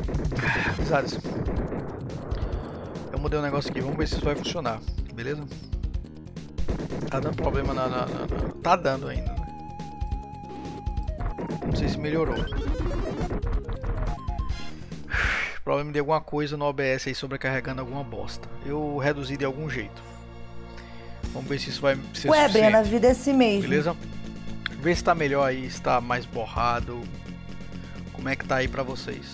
Amizades. Eu mudei um negócio aqui, vamos ver se isso vai funcionar, beleza? Tá dando problema Tá dando ainda. Não sei se melhorou. Problema de alguma coisa no OBS aí sobrecarregando alguma bosta. Eu reduzi de algum jeito. Vamos ver se isso vai ser suficiente. Ué, Breno, a vida é assim mesmo. Beleza? Vê se tá melhor aí, se tá mais borrado. Como é que tá aí pra vocês?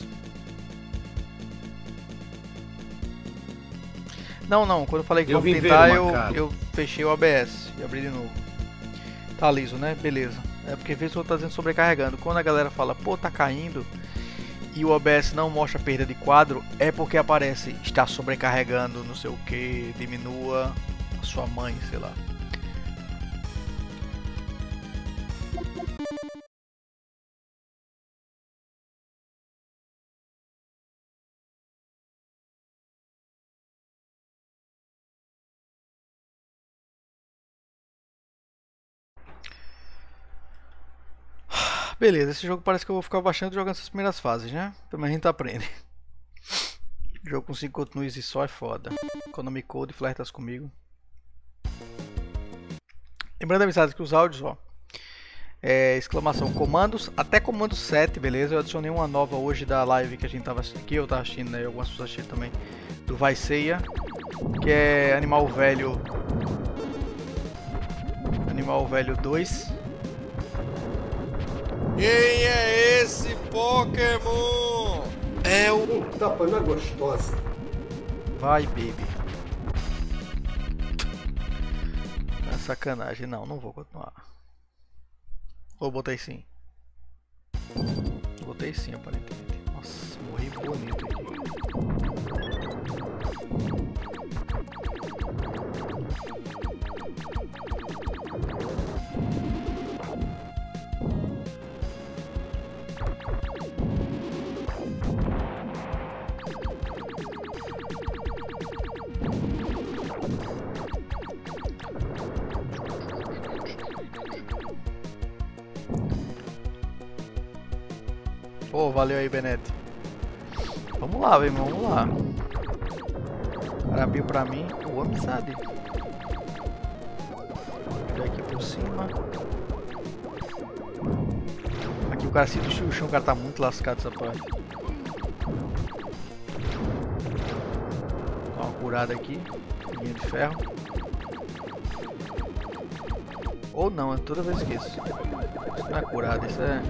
Não, quando eu falei que vamos tentar, eu fechei o OBS e abri de novo. Tá liso, né? Beleza. É porque às vezes o outro tá dizendo sobrecarregando. Quando a galera fala, pô, tá caindo, e o OBS não mostra perda de quadro, é porque aparece, está sobrecarregando, não sei o que, diminua a sua mãe, sei lá. Beleza, esse jogo parece que eu vou ficar bastante jogando essas primeiras fases, né? Também a gente aprende. Jogo com 5 continues e só é foda. Konami Code, flertas comigo. Lembrando, amizades, que os áudios, ó, exclamação comandos, até comando 7, beleza? Eu adicionei uma nova hoje da live que a gente tava assistindo, que eu tava assistindo, né? Algumas pessoas assistindo também, do Vai Ceia, que é Animal Velho. Animal Velho 2. Quem é esse Pokémon? É o tapa na gostosa. Vai, baby. É sacanagem. Não vou continuar. Ou botei sim? Botei sim, aparentemente. Nossa, morri bonito aqui. Pô, valeu aí, Benete. Vamos lá, velho, vamos lá. O cara abriu pra mim. Ô, amizade. Aqui por cima. Aqui o cara se o chão, o cara tá muito lascado essa parte. Dá uma curada aqui. Linha de ferro. Ou não, eu toda vez esqueço. Isso não é curada, isso é...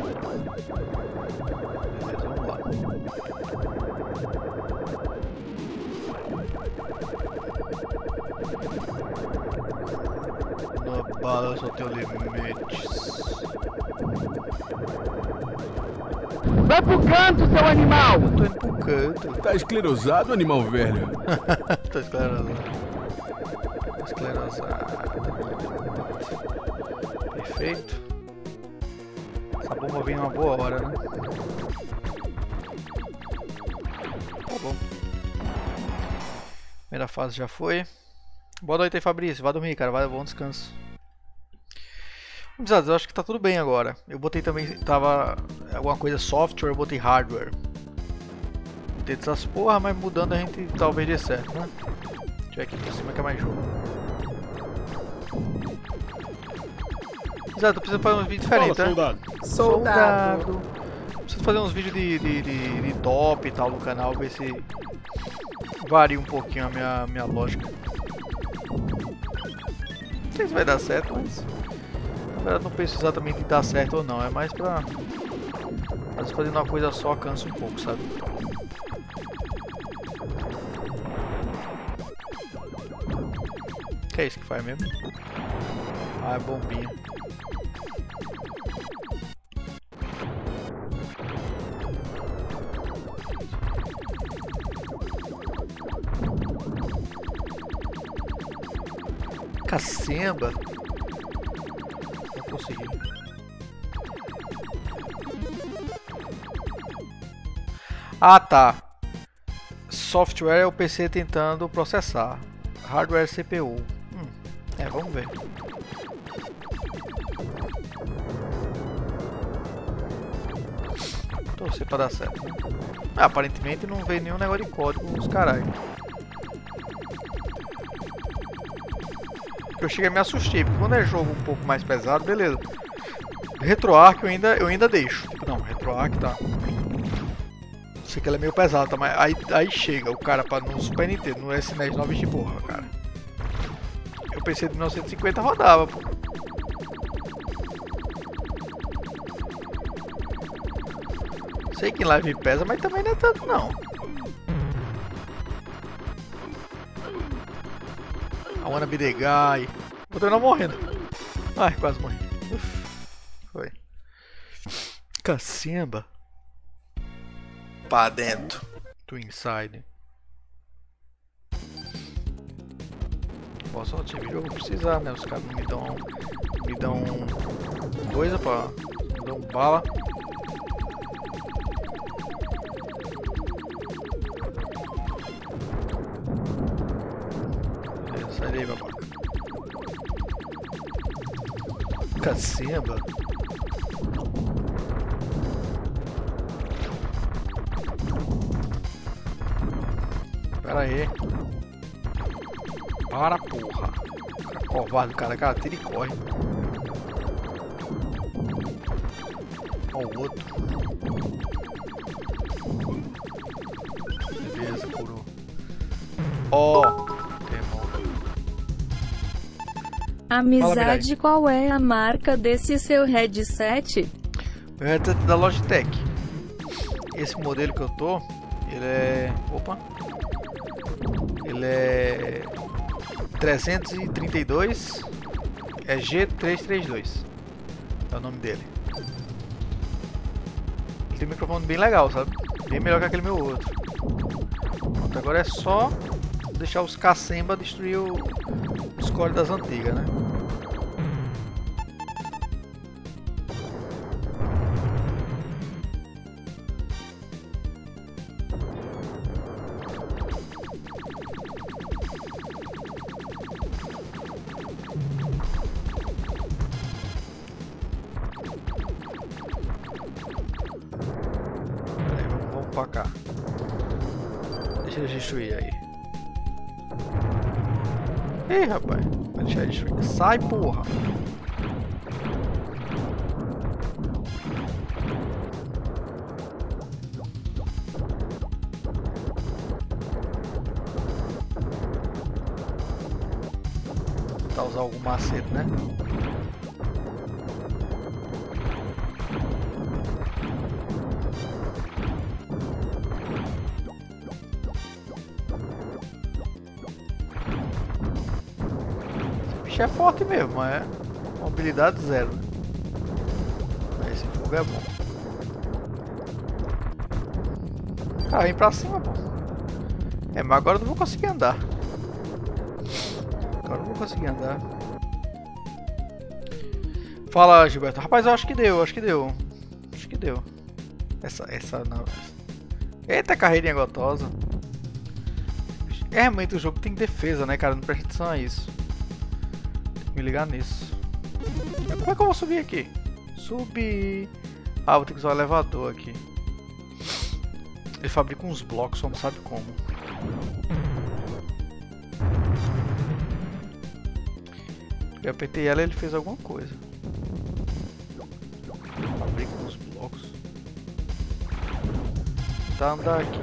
Beleza, vamos lá. No bala, eu só tenho limites. Vai pro canto, seu animal! Eu tô indo pro canto. Tá esclerosado, animal velho? Tô esclerosado. Tô esclerosado. Perfeito. Essa bomba vem uma boa hora, né? Tá bom. Primeira fase já foi. Boa noite aí, Fabrício. Vai dormir, cara. Vai, bom descanso. Eu acho que tá tudo bem agora. Eu botei também, tava alguma coisa software, eu botei hardware. Botei essas porra, mas mudando a gente talvez dê certo, né? Deixa eu ver aqui por cima que é mais jogo. Exato, tô precisando fazer uns vídeos diferentes, né? Soldado. Preciso fazer uns vídeos de top e tal no canal, ver se varia um pouquinho a minha lógica. Não sei se vai dar certo, mas na verdade não penso exatamente em dar certo ou não, é mais pra... Às vezes fazendo uma coisa só cansa um pouco, sabe? Que é isso que faz mesmo? Ah, é bombinha. Cacemba. Não consegui. Ah, tá. Software é o PC tentando processar. Hardware é CPU. Vamos ver. Torcer pra dar certo. Ah, aparentemente não veio nenhum negócio de código nos caralho. Eu cheguei a me assustei, porque quando é jogo um pouco mais pesado, beleza. RetroArch eu ainda deixo. Não, RetroArch tá. Sei que ela é meio pesada, tá? Mas aí chega o cara no Super Nintendo, no SNES 9 de porra, cara. Eu pensei de 1950 rodava, pô. Sei que em live pesa, mas também não é tanto não. I wanna be the guy. Vou terminar morrendo. Ai, quase morri. Uf, foi. Cacemba. Pra dentro. To inside. Posso ativar o jogo precisar, né? Os caras não me dão coisa pra. Me dão bala. Sai daí, babaca. Cacemba. Pera aí. Para, porra. Cara covarde, cara tira e corre. Ó o outro. Beleza, curou. Ó. Amizade, qual é a marca desse seu headset? Meu headset da Logitech. Esse modelo que eu tô, ele é... Opa! Ele é 332, é G332, é o nome dele. Ele tem um microfone bem legal, sabe? Bem melhor que aquele meu outro. Pronto, agora é só deixar os cacemba destruir os cores das antigas, né? Pra cá. Deixa ele destruir aí. Ih, rapaz. Vai deixar ele destruir. Sai, porra. Vou tentar usar algum macete, né? É forte mesmo, mas é mobilidade zero, né? Esse fogo é bom. Cara, vem pra cima, pô. É, mas agora eu não vou conseguir andar. Agora eu não vou conseguir andar. Fala, Gilberto. Rapaz, eu acho que deu, acho que deu. Acho que deu. Essa não. Eita, carreirinha gotosa. É, realmente o jogo tem defesa, né, cara? Não presta atenção a isso. Me ligar nisso. Como é que eu vou subir aqui? Subir. Ah, vou ter que usar o elevador aqui. Ele fabrica uns blocos, só não sabe como. Eu apertei ela e ele fez alguma coisa. Fabrica uns blocos. Vou tentar andar aqui.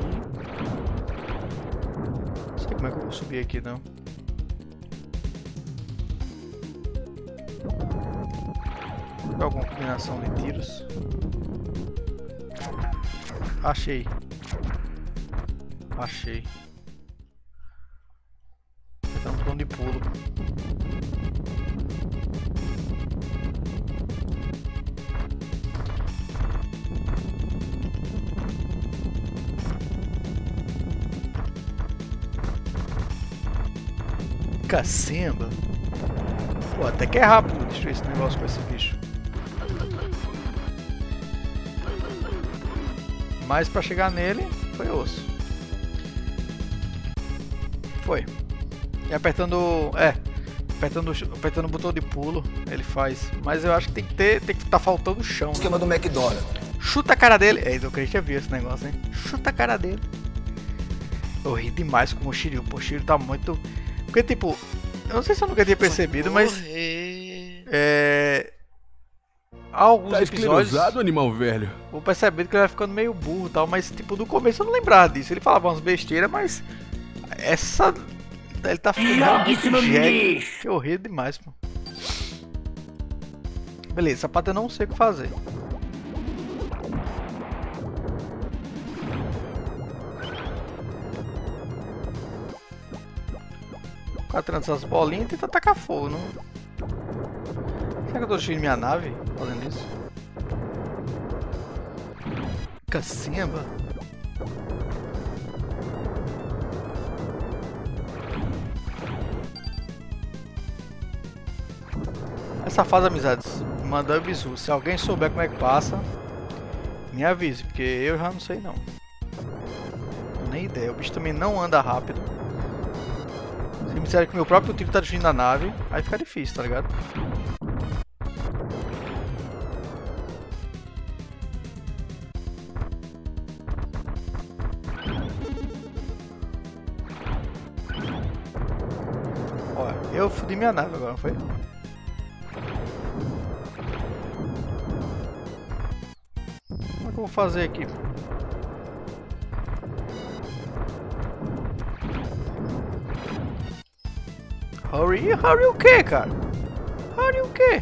Não sei como é que eu vou subir aqui não. Alguma combinação de tiros. Achei. Achei. Dá um botão de pulo. Cacemba. Pô, até que é rápido destruir esse negócio com esse bicho. Mas pra chegar nele, foi osso. Foi. E apertando... apertando o botão de pulo, ele faz. Mas eu acho que tem que estar faltando chão. Esquema do McDonald's. Chuta a cara dele. É, o Christian viu esse negócio, hein? Chuta a cara dele. Eu ri demais com o Shiryu. Pô, o Shiryu tá muito... Porque, tipo... Eu não sei se eu nunca tinha percebido, mas... Há alguns episódios... animal velho. Vou percebendo que ele vai ficando meio burro e tal. Mas, tipo, no começo eu não lembrava disso. Ele falava umas besteiras, mas... Essa... Ele tá ficando muito eu ri demais, pô. Beleza, sapato eu não sei o que fazer. Ficar tirando essas bolinhas e tentar tacar fogo, não? Será que eu tô destruindo minha nave fazendo isso? Cacimba. Essa fase, amizades, manda bisu. Se alguém souber como é que passa, me avise, porque eu já não sei não. Nem ideia. O bicho também não anda rápido. Se me disserem que meu próprio tiro tá destruindo a nave, aí fica difícil, tá ligado? Olha, eu fudi minha nave agora, não foi? Como é que eu vou fazer aqui? Hurry o que, cara? Hurry o que?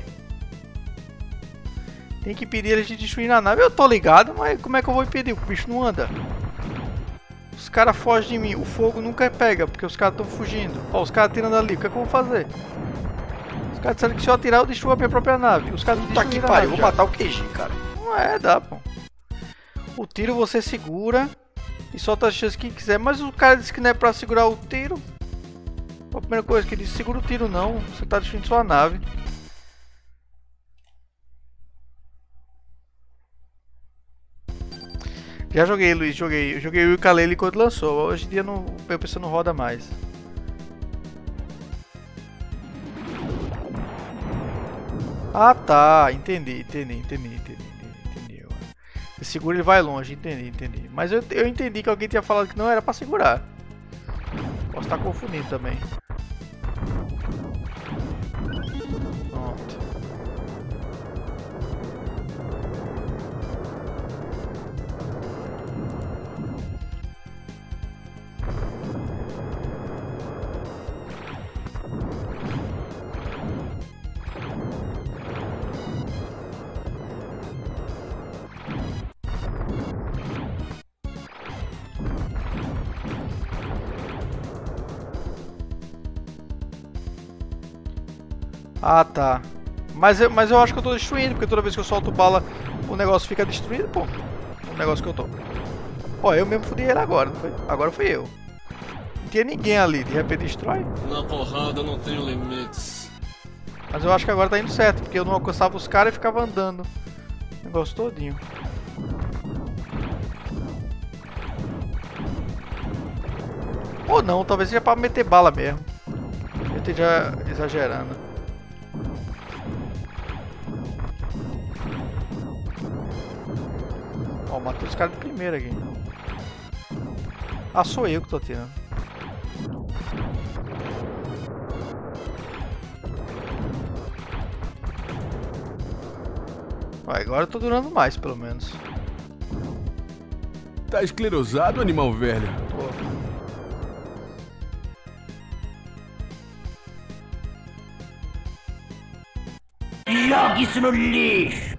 Tem que impedir eles de destruir a nave. Eu tô ligado, mas como é que eu vou impedir? O bicho não anda. Os caras fogem de mim. O fogo nunca pega, porque os caras estão fugindo. Ó, os caras atirando ali. O que é que eu vou fazer? Os caras disseram que se eu atirar, eu destruo a minha própria nave. Os caras Puta que pariu, vou matar o QG, cara. Não é, dá, pô. O tiro você segura e solta as chances que quiser. Mas o cara disse que não é pra segurar o tiro. A primeira coisa que ele disse, segura o tiro não, você tá destruindo sua nave. Já joguei, Luiz, joguei. Eu joguei o Yooka-Laylee quando lançou. Hoje em dia não, o PC não roda mais. Ah tá, entendi. Você segura, ele vai longe, entendi. Mas eu entendi que alguém tinha falado que não era pra segurar. Posso estar confundindo também. Pronto. Ah tá. Mas eu acho que eu tô destruindo, porque toda vez que eu solto bala o negócio fica destruído, pô. O negócio que eu tô. Ó, eu mesmo fudi ele agora, não foi? Agora fui eu. Não tinha ninguém ali, de repente destrói. Na porrada não tenho limites. Mas eu acho que agora tá indo certo, porque eu não alcançava os caras e ficava andando. O negócio todinho. Ou não, talvez seja pra meter bala mesmo. Eu esteja exagerando. Ó, matei os caras de primeira aqui. Ah, sou eu que tô tirando. Ó, agora eu tô durando mais, pelo menos. Tá esclerosado, animal velho? Tô. Jogue isso no lixo!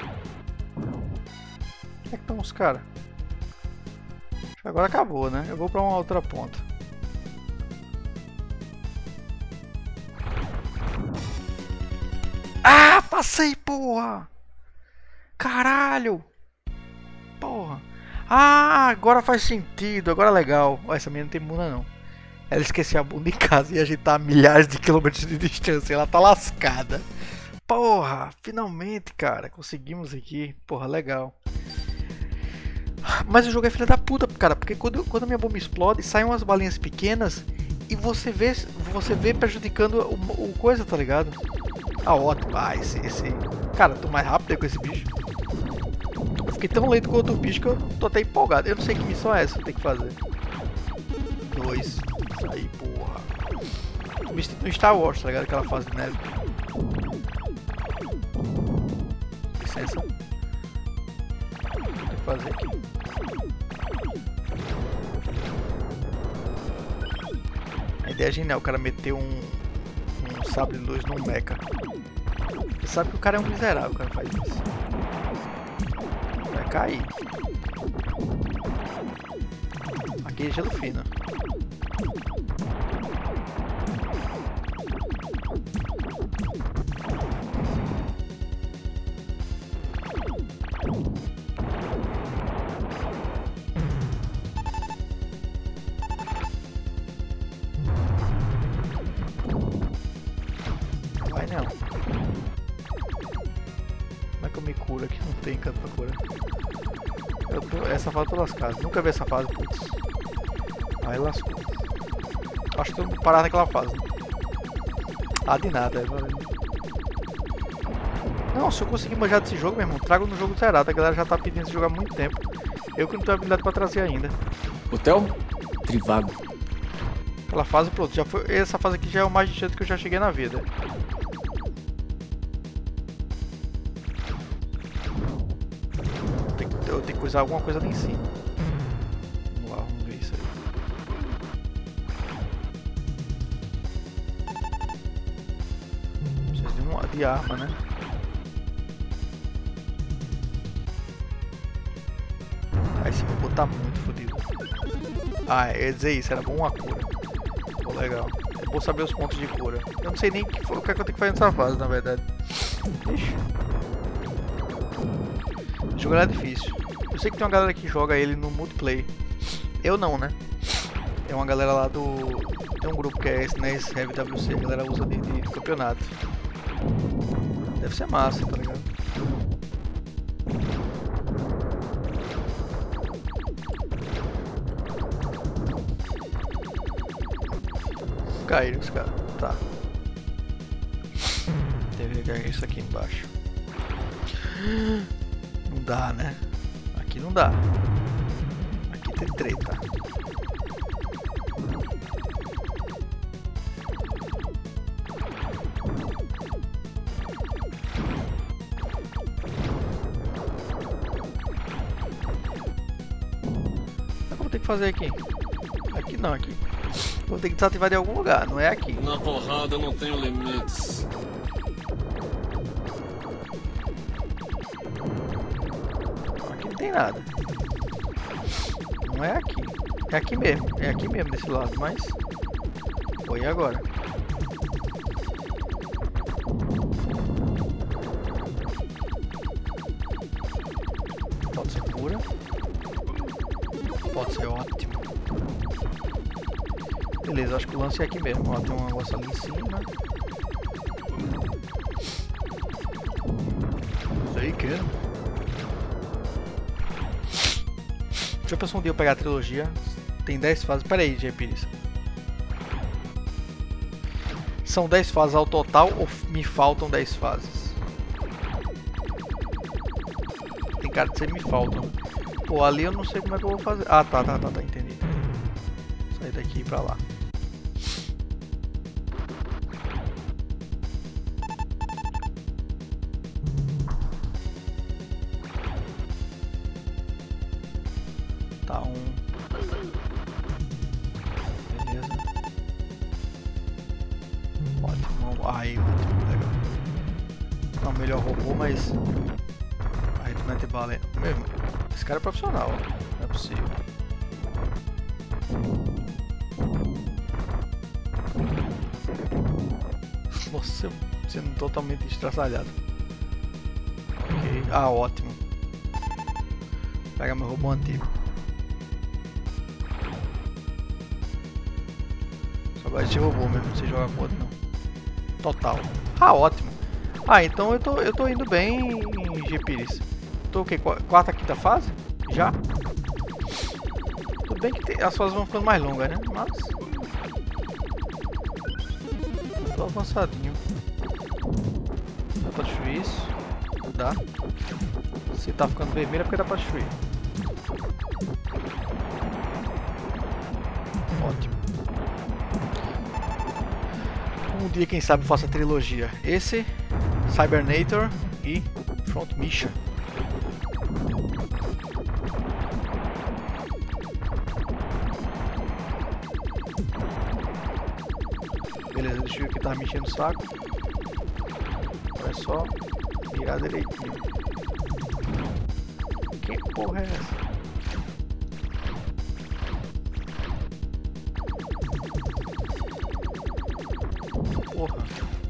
Onde é que estão os caras? Agora acabou, né? Eu vou pra uma outra ponta. Ah, passei, porra! Caralho! Porra! Ah, agora faz sentido, agora é legal. Ó, essa menina não tem bunda não. Ela esqueceu a bunda em casa e a gente tá a milhares de quilômetros de distância. Ela tá lascada. Porra, finalmente, cara, conseguimos aqui. Porra, legal. Mas o jogo é filha da puta, cara, porque quando a minha bomba explode, saem umas balinhas pequenas e você vê prejudicando o coisa, tá ligado? Ah, ótimo. Ah, esse... Cara, tô mais rápido aí com esse bicho. fiquei tão lento com outro bicho que eu tô até empolgado. Eu não sei que missão é essa que eu tenho que fazer. 2. Isso aí, porra. No Star Wars, tá ligado? Aquela fase de neve. Licença. Tem que fazer aqui. A ideia é genial, o cara meteu um sabre de luz num mecha. Você sabe que o cara é um miserável, o cara faz isso. Vai cair. Aqui é gelo fino. Vai não. Como é que eu me curo aqui? Não tem canto pra curar. Essa fase eu tô lascado. Nunca vi essa fase, putz. Aí lascou. Acho que eu vou parar naquela fase. Ah, de nada, valeu. Não, se eu conseguir manjar desse jogo, meu irmão, trago no jogo zerado. A galera já tá pedindo esse jogo há muito tempo. Eu que não tenho habilidade pra trazer ainda. Hotel? Trivago. Aquela fase, pronto, já foi. Essa fase aqui já é o mais distante que eu já cheguei na vida. Eu tenho que usar alguma coisa ali em cima. Vamos lá, vamos ver isso aí. Precisa de arma, né? Aí esse robô tá muito fodido. Ah, eu ia dizer isso, era bom uma cura. Pô, legal. É bom saber os pontos de cura. Eu não sei nem o que eu tenho que fazer nessa fase, na verdade. Ixi. O jogo era difícil. Eu sei que tem uma galera que joga ele no multiplayer. Eu não, né? É uma galera lá do... Tem um grupo que é SNES Heavy WC, a galera usa de campeonato. Deve ser massa, tá ligado? Caíram os caras, tá. Deve cair isso aqui embaixo. Não dá, né? Aqui não dá. Aqui tem treta. O que eu vou ter que fazer aqui? Aqui não, aqui. Vou ter que desativar de algum lugar, não é aqui. Na porrada eu não tenho limites. Aqui não tem nada. Não é aqui. É aqui mesmo. É aqui mesmo desse lado, mas... Foi agora. Pode ser cura. Pode ser ótimo. Beleza, acho que o lance é aqui mesmo. Ó, tem um negócio ali em cima. Isso aí que é. Já pensou um dia eu pegar a trilogia? Tem 10 fases. Pera aí, Jepiris. São 10 fases ao total ou me faltam 10 fases? Tem cara de ser me faltam. Pô, ali eu não sei como é que eu vou fazer. Ah, tá, entendi. Sair daqui pra lá. Tá, beleza. Ótimo. Aí, ótimo, legal. Não, melhor robô, mas... Aí tu mete bala. Mesmo, esse cara é profissional, não é possível. Nossa, sendo totalmente estraçalhado. Ok, ah, ótimo. Pega meu robô antigo. Só gosta de robô mesmo, não sei jogar com outro não. Total. Ah, ótimo. Ah, então eu tô indo bem, Jepiris. Tô o quê? Quarta, quinta fase? Já? Tudo bem que as fases vão ficando mais longas, né? Mas... tô avançadinho. Dá pra destruir isso. Dá. Se tá ficando vermelho é porque dá pra destruir. Ótimo. Um dia, quem sabe, eu faço a trilogia. Esse, Cybernator e Front Mission. Beleza, deixa eu ver que tá me enchendo o saco. É só virar direitinho. Que porra é essa? Porra.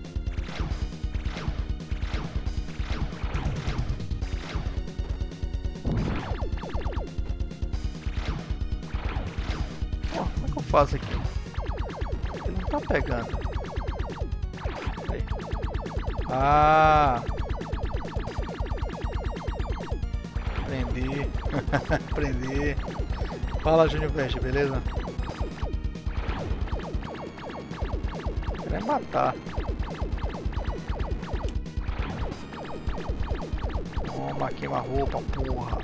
Ó, como é que eu faço aqui? Ele não tá pegando. Aí. Ah! Prendi. Prendi. Fala, Júnior Veste, beleza? Quer matar. Toma, queima a roupa, porra.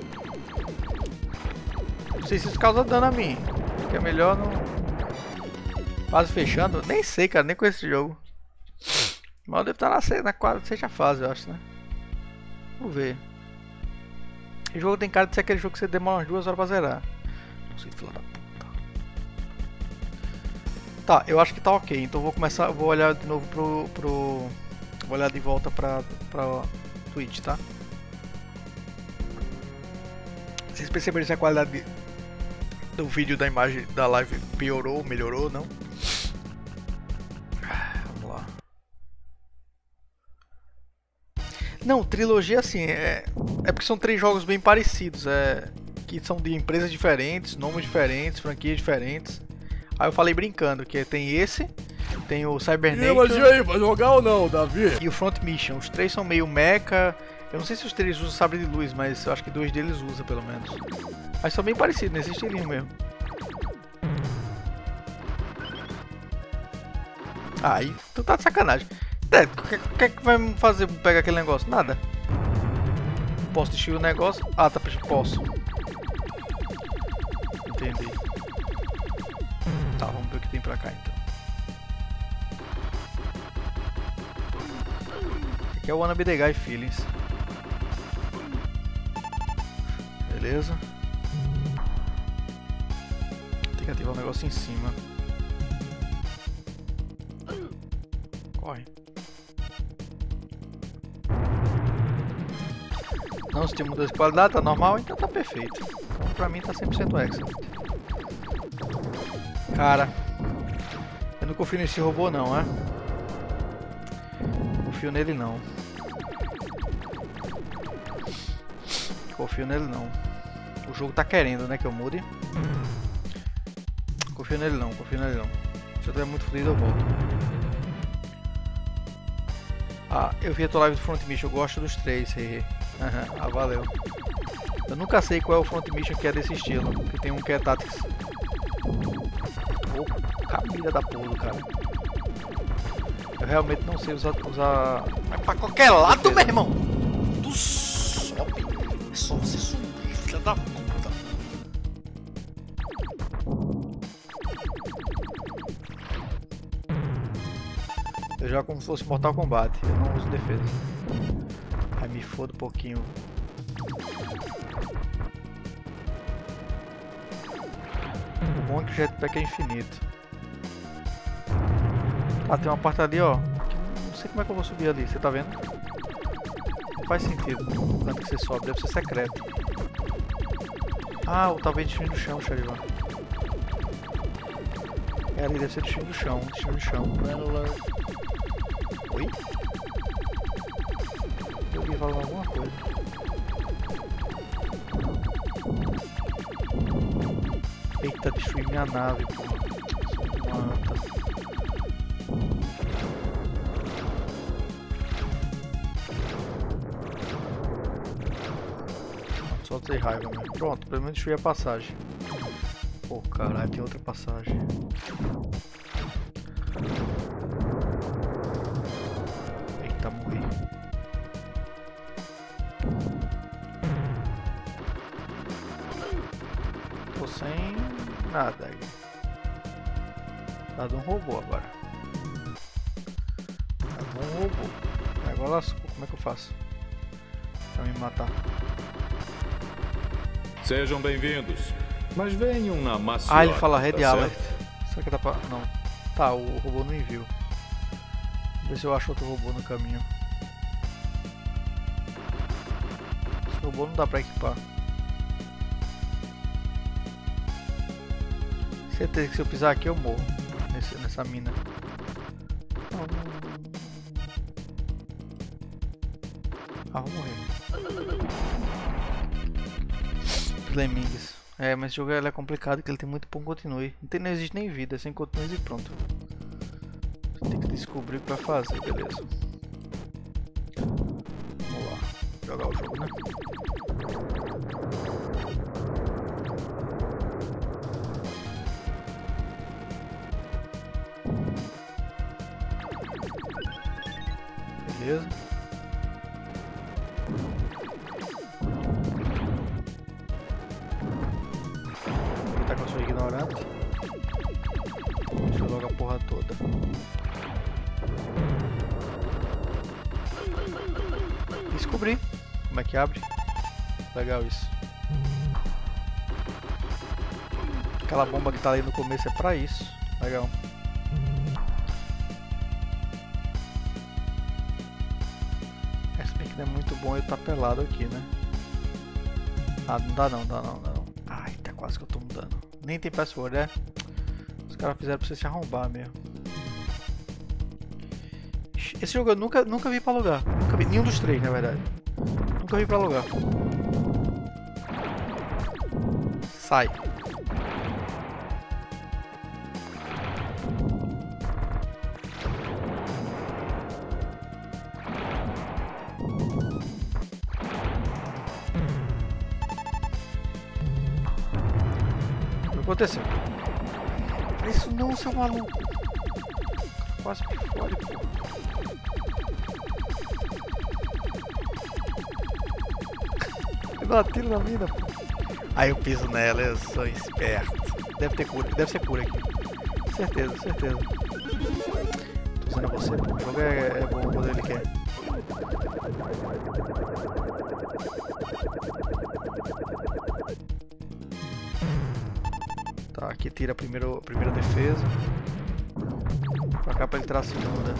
Não sei se isso causa dano a mim. Que é melhor não. Fase fechando. Nem sei, cara, nem conheço esse jogo. Mas deve estar na quarta, sexta fase, eu acho, né? Vamos ver. Esse jogo tem cara de ser aquele jogo que você demora umas 2 horas pra zerar. Não sei, filha da puta. Tá, eu acho que tá ok. Então vou começar, vou olhar de novo vou olhar de volta pra Twitch, tá? Vocês perceberam se a qualidade do vídeo, da imagem da live piorou, melhorou, não? Vamos lá. Não, trilogia assim, é porque são 3 jogos bem parecidos, que são de empresas diferentes, nomes diferentes, franquias diferentes. Aí eu falei brincando, que tem esse, tem o Cybernator... E aí, vai jogar ou não, Davi? E o Front Mission. Os 3 são meio mecha. Eu não sei se os 3 usam sabre de luz, mas eu acho que 2 deles usam pelo menos. Mas são bem parecidos, nesse estilinho mesmo. Aí, tu tá de sacanagem. O que é que vai me fazer pegar aquele negócio? Nada. Posso destruir o negócio? Ah, tá, posso. Entendi. Tá, vamos ver o que tem pra cá então. Aqui é o Wanna Be The Guy Feelings. Beleza. Tem que ativar o negócio em cima. Corre. Não, se tem mudança de qualidade, tá normal, então tá perfeito. Então pra mim tá 100% excellent. Cara, eu não confio nesse robô não, é? Confio nele não. Confio nele não. O jogo tá querendo, né, que eu mude. Confio nele não, confio nele não. Se eu tiver muito fodido eu volto. Ah, eu vi a tua live do Front Mission, eu gosto dos 3, hehe. Ah, valeu. Eu nunca sei qual é o Front Mission que é desse estilo, porque tem um que é Tactics. Oh, cabida da porra, cara. Eu realmente não sei usar... Vai pra qualquer lado, meu irmão! Tu sobe! É só você subir, filha da puta! Eu jogo como se fosse Mortal Kombat, eu não uso defesa. Aí me foda um pouquinho. O bom é que o jetpack é infinito. Ah, tem uma parte ali, ó. Não sei como é que eu vou subir ali, você tá vendo? Não faz sentido o canto que você sobe, deve ser secreto. Ah, ou talvez destino do chão, Charivan. É ali, deve ser destino do chão, destino do chão. Oi? Eu vi falando alguma coisa. Eita, destruí minha nave, pô. Mata. Só ter raiva mesmo. Pronto, pelo menos destruí a passagem. Pô, caralho, tem outra passagem. Eita, morri. sem nada aí. Tá de um robô agora. Tá de um robô. Agora lascou. Como é que eu faço? Pra me matar. Sejam bem-vindos. Mas venham na maciota. Ah, ele fala Red tá Alert. certo? Será que dá pra... Não. Tá, o robô não enviou. Vamos ver se eu acho outro robô no caminho. Esse robô não dá pra equipar. Certeza que se eu pisar aqui eu morro. Nessa mina. Não. Ah, vou morrer. Lemmings. É, mas esse jogo é complicado porque ele tem muito pouco continue. Não existe nem vida, sem continues e pronto. Você tem que descobrir o que vai fazer, beleza. Vamos lá, jogar o jogo, né? Beleza. Aproveitar que eu sou ignorante. Deixa eu logo a porra toda. Descobri como é que abre. Legal isso. Aquela bomba que tá ali no começo é pra isso. Legal. Esse bem que não é muito bom eu tá pelado aqui, né? Ah, não dá não, dá não. Ai, tá quase que eu tô mudando. Nem tem password, né? Os caras fizeram pra você se arrombar mesmo. Esse jogo eu nunca vi pra alugar. Nunca vi, nenhum dos três, na verdade. Nunca vi pra alugar. Sai. O que aconteceu? Isso não, seu maluco. Quase por fora, pô. Eu dou tiro na mina, pô. Aí eu piso nela, eu sou esperto. Deve ter cura, deve ser cura aqui. Certeza. Tô usando você, pô. O jogo é bom quando ele quer. Tá, aqui tira a primeira defesa. Pra cá pra ele tirar a segunda.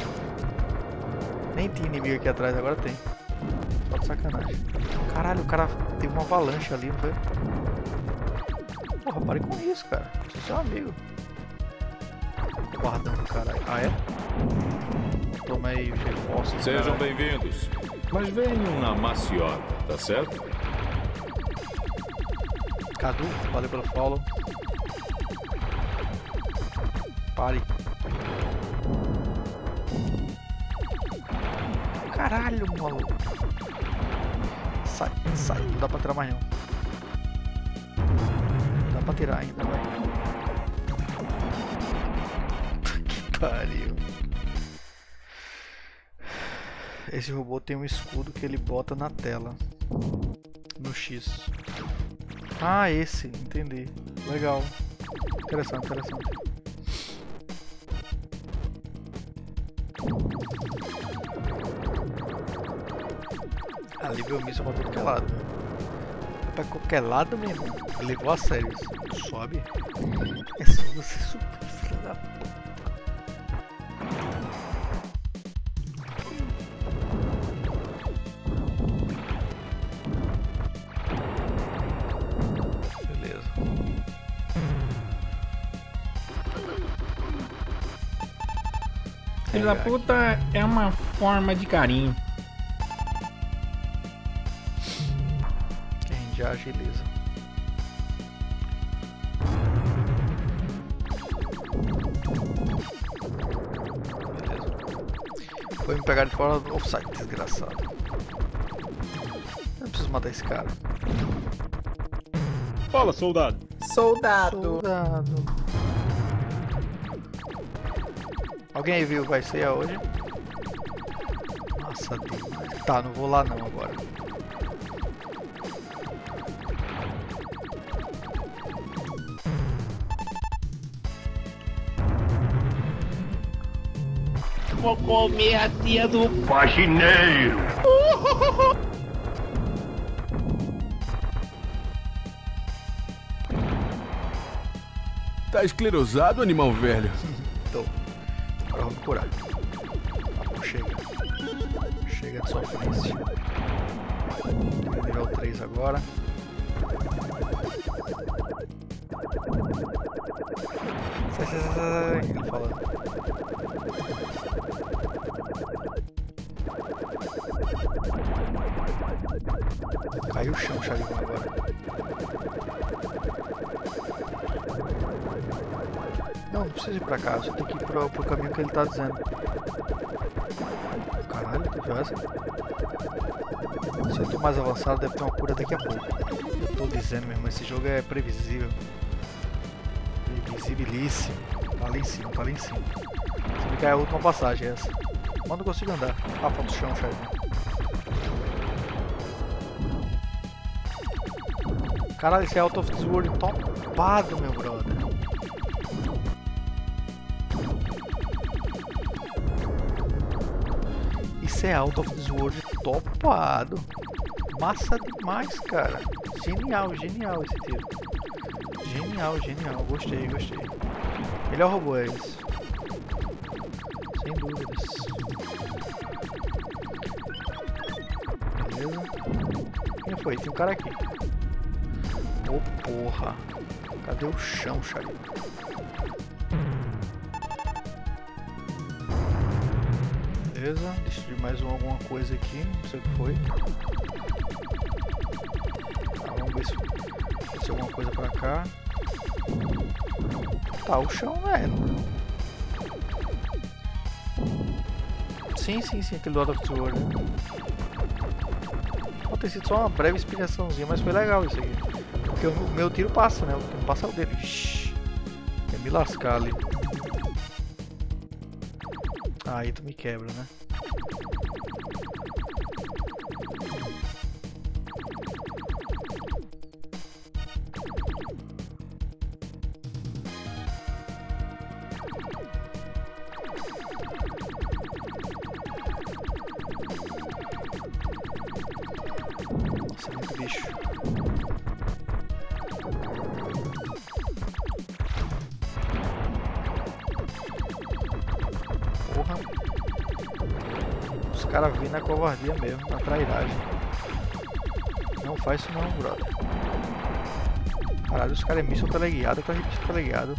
Nem tinha inimigo aqui atrás, agora tem. Só de sacanagem. Caralho, o cara teve uma avalanche ali, não foi? Porra, pare com isso, cara. Você é seu amigo. Guardando o caralho. Ah, é? Toma aí o GeForce. Sejam bem-vindos. Mas venham na maciota, tá certo? Cadu, valeu pelo follow. Pare. Caralho, maluco. Sai, não dá pra tirar mais não. Não dá pra tirar ainda, vai. Que pariu. Esse robô tem um escudo que ele bota na tela. No X. Ah, esse, entendi. Legal. Interessante. Ali veio o míssil pra qualquer lado. Pra qualquer lado mesmo. Ele levou a sério isso. Sobe. É só você subir, filho da puta. Beleza. Filho da puta é uma forma de carinho. Que a gente já agiliza. Beleza. Foi me pegar de fora do offside, desgraçado. Eu preciso matar esse cara. Fala, soldado. Soldado. Alguém aí viu vai ser hoje? Nossa, Deus. Tá, não vou lá não agora. vou comer a tia do faxineiro. Tá esclerosado, animal velho? Tô. Agora vamos curar. Ah, chega. Chega de sofrência. Nível 3 agora. Sai, ele falando. Caiu o chão, Charigão, agora. Não precisa ir pra cá, só tem que ir pro caminho que ele tá dizendo. Caralho, tu viu essa? Se eu tô mais avançado, deve ter uma cura daqui a pouco. Eu tô dizendo mesmo, esse jogo é previsível. Previsibilíssimo. Tá ali em cima, tá ali em cima. Se me cair a última passagem, essa. Mas não consigo andar. Ah, falta o chão, Charigão. Caralho, esse é Out of this World topado, meu brother. Isso é Out of this World topado. Massa demais, cara. Genial, genial esse tiro. Genial, genial. Gostei, gostei. Melhor robô é esse. Sem dúvidas. Beleza. Quem foi? Tem um cara aqui. Ô, porra. Cadê o chão, Charlie? Beleza, destruir mais alguma coisa aqui, não sei o que foi. Tá, vamos ver se pode ser alguma coisa pra cá. Tá, o chão, velho. Sim, aquele do Out of the World. Pode ter sido só uma breve explicaçãozinha, mas foi legal isso aqui. Porque o meu tiro passa, né? O que não passa é o dele. Ixi, quer me lascar ali. Aí tu me quebra, né? Nossa, é muito bicho. Porra. Os caras vêm na covardia mesmo, na trairagem. Não faz isso não, brother. Caralho, os caras é míssil teleguiado, tá míssil teleguiado.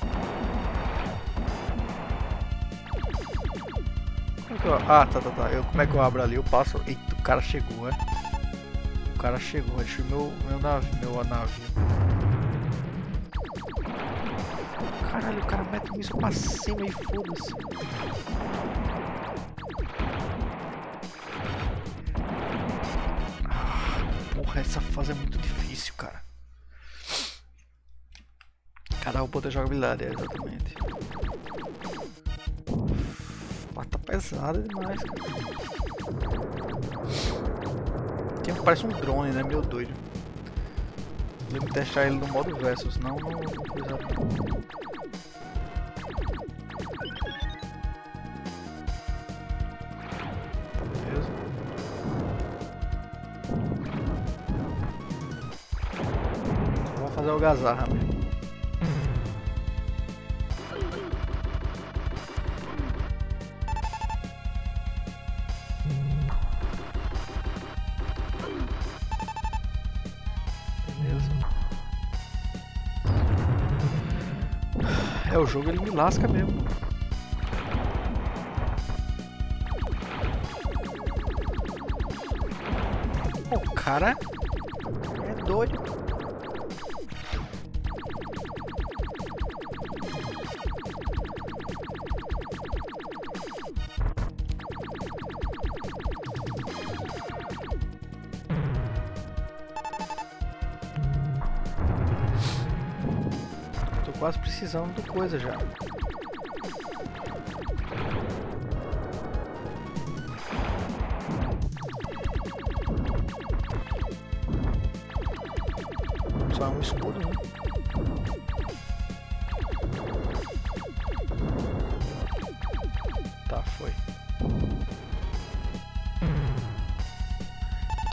Como é que eu... Ah, tá. Como é que eu abro ali? Eu passo... Eita, o cara chegou, é? O cara chegou, deixou meu navio. Caralho, o cara mete o míssil pra cima e foda-se. Porra, essa fase é muito difícil, cara. Cada um poder jogabilidade, exatamente. Mas tá pesada demais, cara. Parece um drone, né? Meu doido. Vou testar ele no modo versus, não no coisa não. Beleza. Vou fazer o gazarra mesmo. É, o jogo ele me lasca mesmo. O cara é doido. Quase precisando do coisa já. Só um escudo, né? Tá, foi.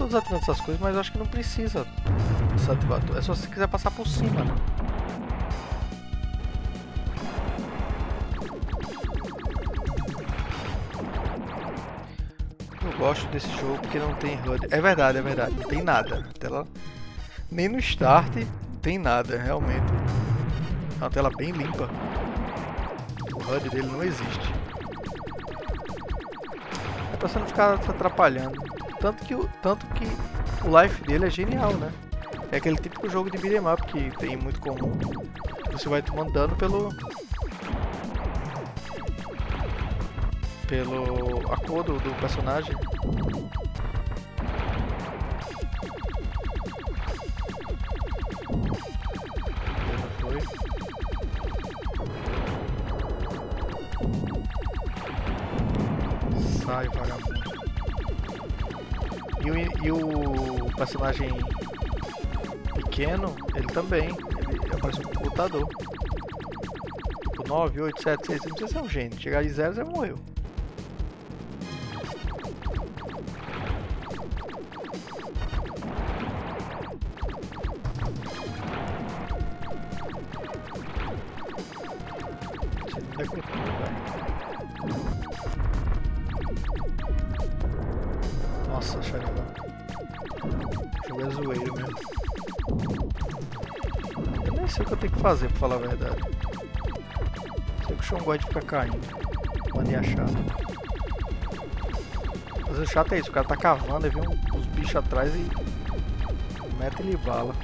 tô desativando essas coisas, mas eu acho que não precisa desativar tudo. É só se você quiser passar por cima, né? Eu gosto desse jogo porque não tem HUD. É verdade, não tem nada. A tela... Nem no start tem nada, realmente. É uma tela bem limpa. O HUD dele não existe. É pra você não ficar se atrapalhando. Tanto que o life dele é genial, né? É aquele típico jogo de beat'em up que tem muito comum. Você vai tomando dano pelo a cor do personagem. Foi. Sai, vagabundo. E o personagem pequeno, ele também. Ele aparece um computador. Tipo 9, 8, 7, 6. Não precisa ser um gênio. Chegar de 0, você morreu. Nossa, Sharingan. O jogo é zoeiro mesmo. Eu nem sei o que eu tenho que fazer, pra falar a verdade. Sei que o Sean gosta de ficar caindo. Mania chata. Mas o chato é isso, o cara tá cavando e vem uns bichos atrás e mete ele bala.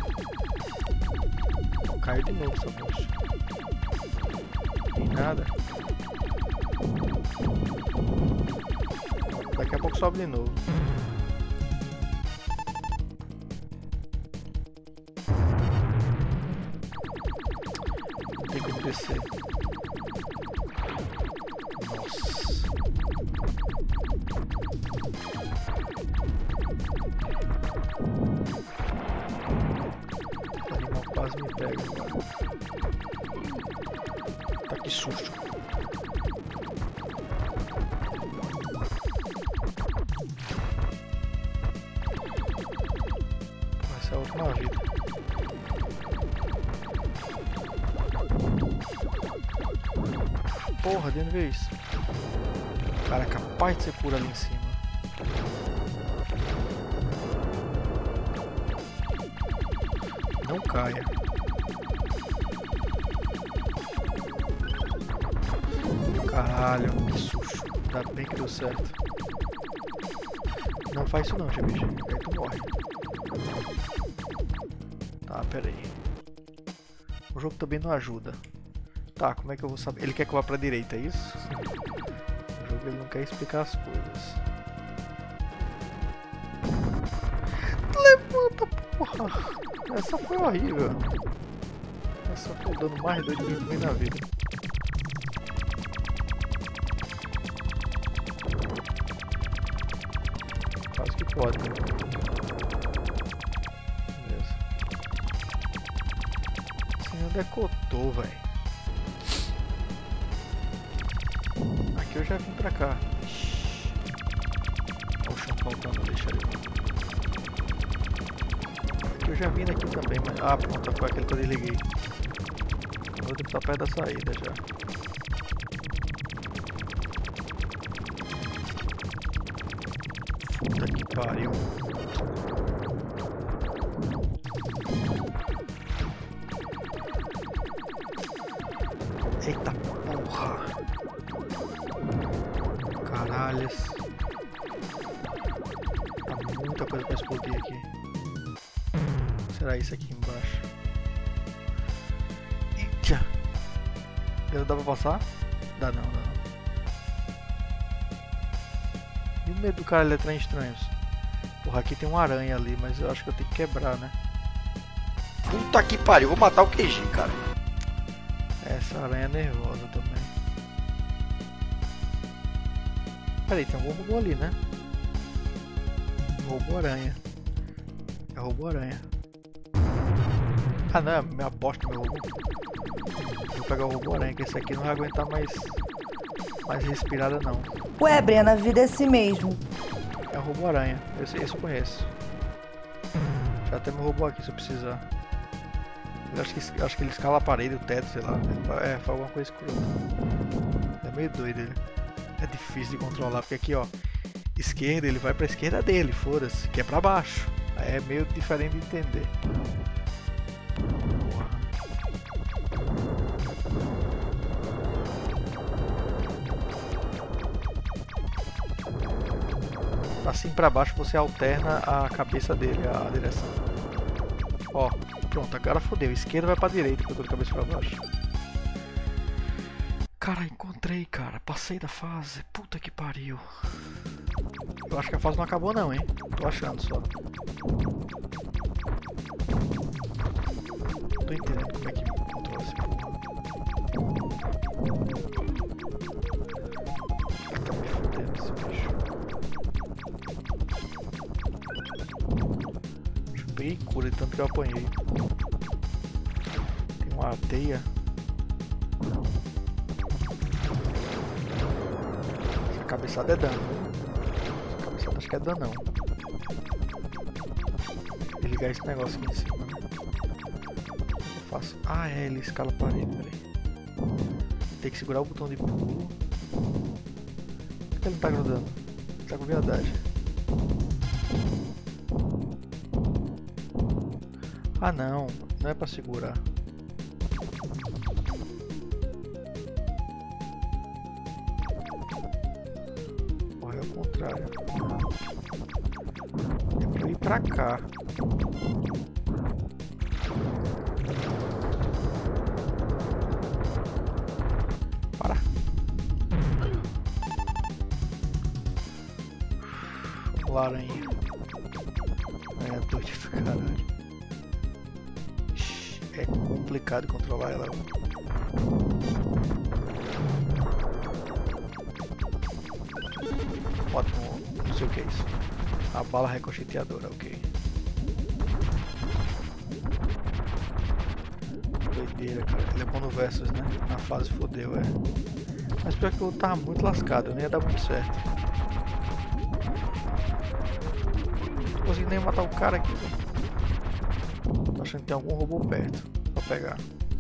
Caiu de novo essa bosta. Tem nada. Daqui a pouco sobe de novo. Não tem como descer. Nossa. O animal quase me pega agora. Tá, que susto. Essa é a última vida. Porra, de vez. O cara é capaz de ser por ali em cima. Não caia. Caralho, que susto. Ainda bem que deu certo. Não faz isso não, GBG. Aí tu morre. Tá, pera aí. O jogo também não ajuda. Tá, como é que eu vou saber? Ele quer que eu vá pra direita, é isso? O jogo ele não quer explicar as coisas. Levanta, porra! Essa foi horrível. Essa foi dando mais doido que eu na vida. Quase que pode, né? Beleza. Esse decotou, velho. Aqui eu já vim pra cá. Olha o chão faltando, deixa ele. Aqui eu já vim aqui também, mas... Ah, pronto, foi aquele que eu desliguei. Eu devo estar perto da saída já. Puta que pariu. Eita porra. Caralhas. Tá muita coisa pra explodir aqui. Será isso aqui embaixo? Eita. Dá pra passar? Dá não, dá não. E o medo do cara ele é trem estranhos. Porra, aqui tem uma aranha ali, mas eu acho que eu tenho que quebrar, né? Puta que pariu, vou matar o QG, cara. Essa aranha é nervosa também. Peraí, tem algum robô ali, né? Robô aranha. É robô aranha. Ah não, é minha bosta, meu robô. Vou pegar o robô aranha, que esse aqui não vai aguentar mais respirada não. Ué, Brena, a vida é assim mesmo. É o robô aranha. Esse eu conheço. Já tem um robô aqui se eu precisar. Eu acho que ele escala a parede, o teto, sei lá. É, faz alguma coisa escura. É meio doido ele. É difícil de controlar, porque aqui ó, esquerda ele vai pra esquerda dele, foda-se, que é pra baixo. Aí é meio diferente de entender. Porra. Assim pra baixo você alterna a cabeça dele, a direção. Ó, pronto, agora fodeu. Esquerda vai pra direita, que eu tô de cabeça pra baixo. Cara, encontrei, cara. Passei da fase. Puta que pariu. Eu acho que a fase não acabou não, hein. Tô achando só. Tô entendendo como é que controla esse porra. Tá me fodendo esse bicho. Chupei cura de tanto que eu apanhei. Tem uma teia. Essa cabeçada é dano. Essa cabeçada acho que é danão. Vou ligar esse negócio aqui em cima, né? Eu faço. Ah, é, ele escala a parede, peraí. Tem que segurar o botão de pulo. Por que ele não tá grudando? Tá com viadagem. Ah não, não é pra segurar. Porra, é o contrário. É pra eu ir pra cá. Para. Vamos lá, aranha. É doido do caralho. É complicado controlar ela. Ótimo, não sei o que é isso. A bala ricocheteadora, ok. Doideira, cara. Ele é bom no versus, né? Na fase fodeu, é. Mas pior que eu tava muito lascado, eu nem ia dar muito certo. Não consegui nem matar o cara aqui, velho. Tô achando que tem algum robô perto pra pegar.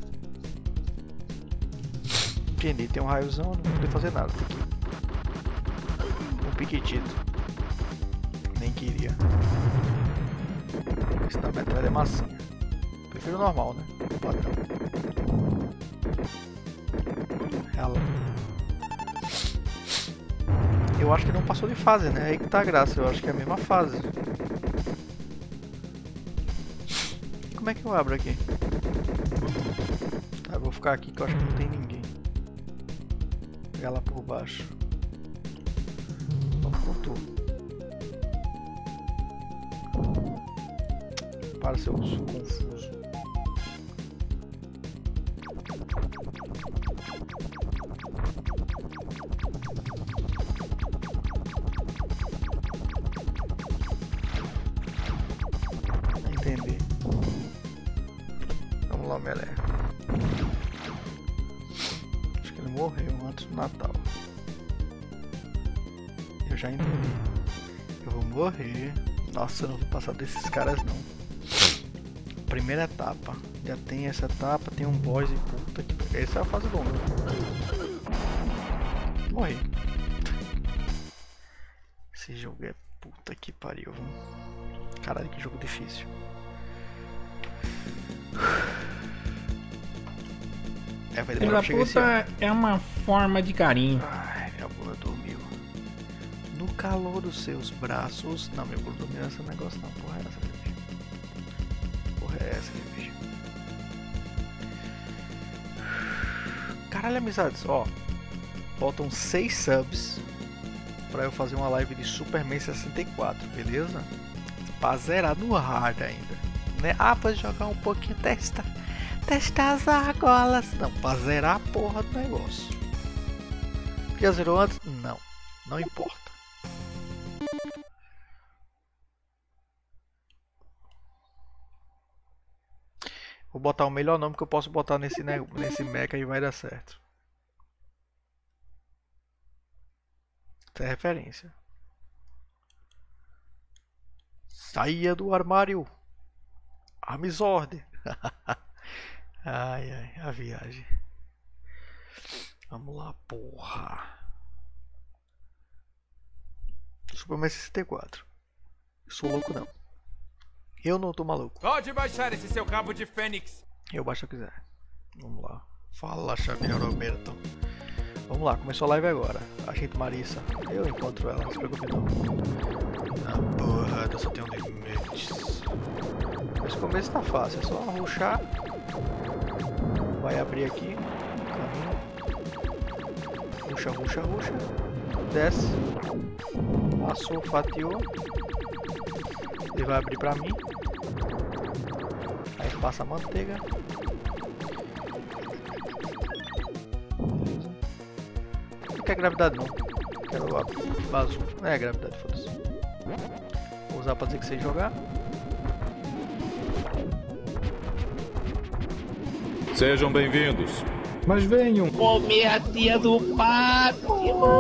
Entendi, tem um raiozão, não vou poder fazer nada aqui. Um piquetito. Nem queria. Esse da metralha é massinha. Prefiro o normal, né? O padrão. Ela. Eu acho que não passou de fase, né? Aí que tá a graça, eu acho que é a mesma fase. Como é que eu abro aqui? Ah, eu vou ficar aqui que eu acho que não tem ninguém. Vou pegar lá por baixo. Vamos com tudo. Para seu confuso. Entendi. Vamos lá, Melé. Acho que ele morreu antes do Natal. Eu já entendi. Eu vou morrer. Nossa, eu não vou passar desses caras não. Primeira etapa. Já tem essa etapa, tem um boss e puta que... Essa é a fase longa. Morri. Esse jogo é puta que pariu. Caralho, que jogo difícil. Vai demorar pra chegar esse ano. É uma forma de carinho. Ai, minha bunda dormiu. No calor dos seus braços. Não, meu bunda dormiu nesse negócio não. Porra é essa, bicho? Porra é essa, bicho? Caralho, amizades, ó. Faltam 6 subs pra eu fazer uma live de Superman 64, beleza? Pra zerar no hard ainda, né? Ah, pra jogar um pouquinho, testar as argolas. Não, pra zerar a porra do negócio. Já zerou antes? Não, não importa. Vou botar o melhor nome que eu posso botar nesse mecha e vai dar certo. Essa é referência. Saia do armário. A misorde. Ai, ai, a viagem. Vamos lá, porra. Superman 64. Sou louco não. Eu não tô maluco. Pode baixar esse seu cabo de fênix. Eu baixo o que quiser. Vamos lá. Fala, Xavier Roberto. Vamos lá, começou a live agora. Agente Marissa. Eu encontro ela, não se preocupe não. Ah, porra, só tem limites. Esse começo tá fácil, é só rushar. Vai abrir aqui. Caminho. Ruxa, ruxa, ruxa. Desce. Passou, fatiou. Ele vai abrir pra mim. Aí passa a manteiga. Não quer gravidade não. Quero a bazuca. Não é gravidade, foda-se. Vou usar pra dizer que sei jogar. Sejam bem-vindos. Mas venham comer a tia do pato.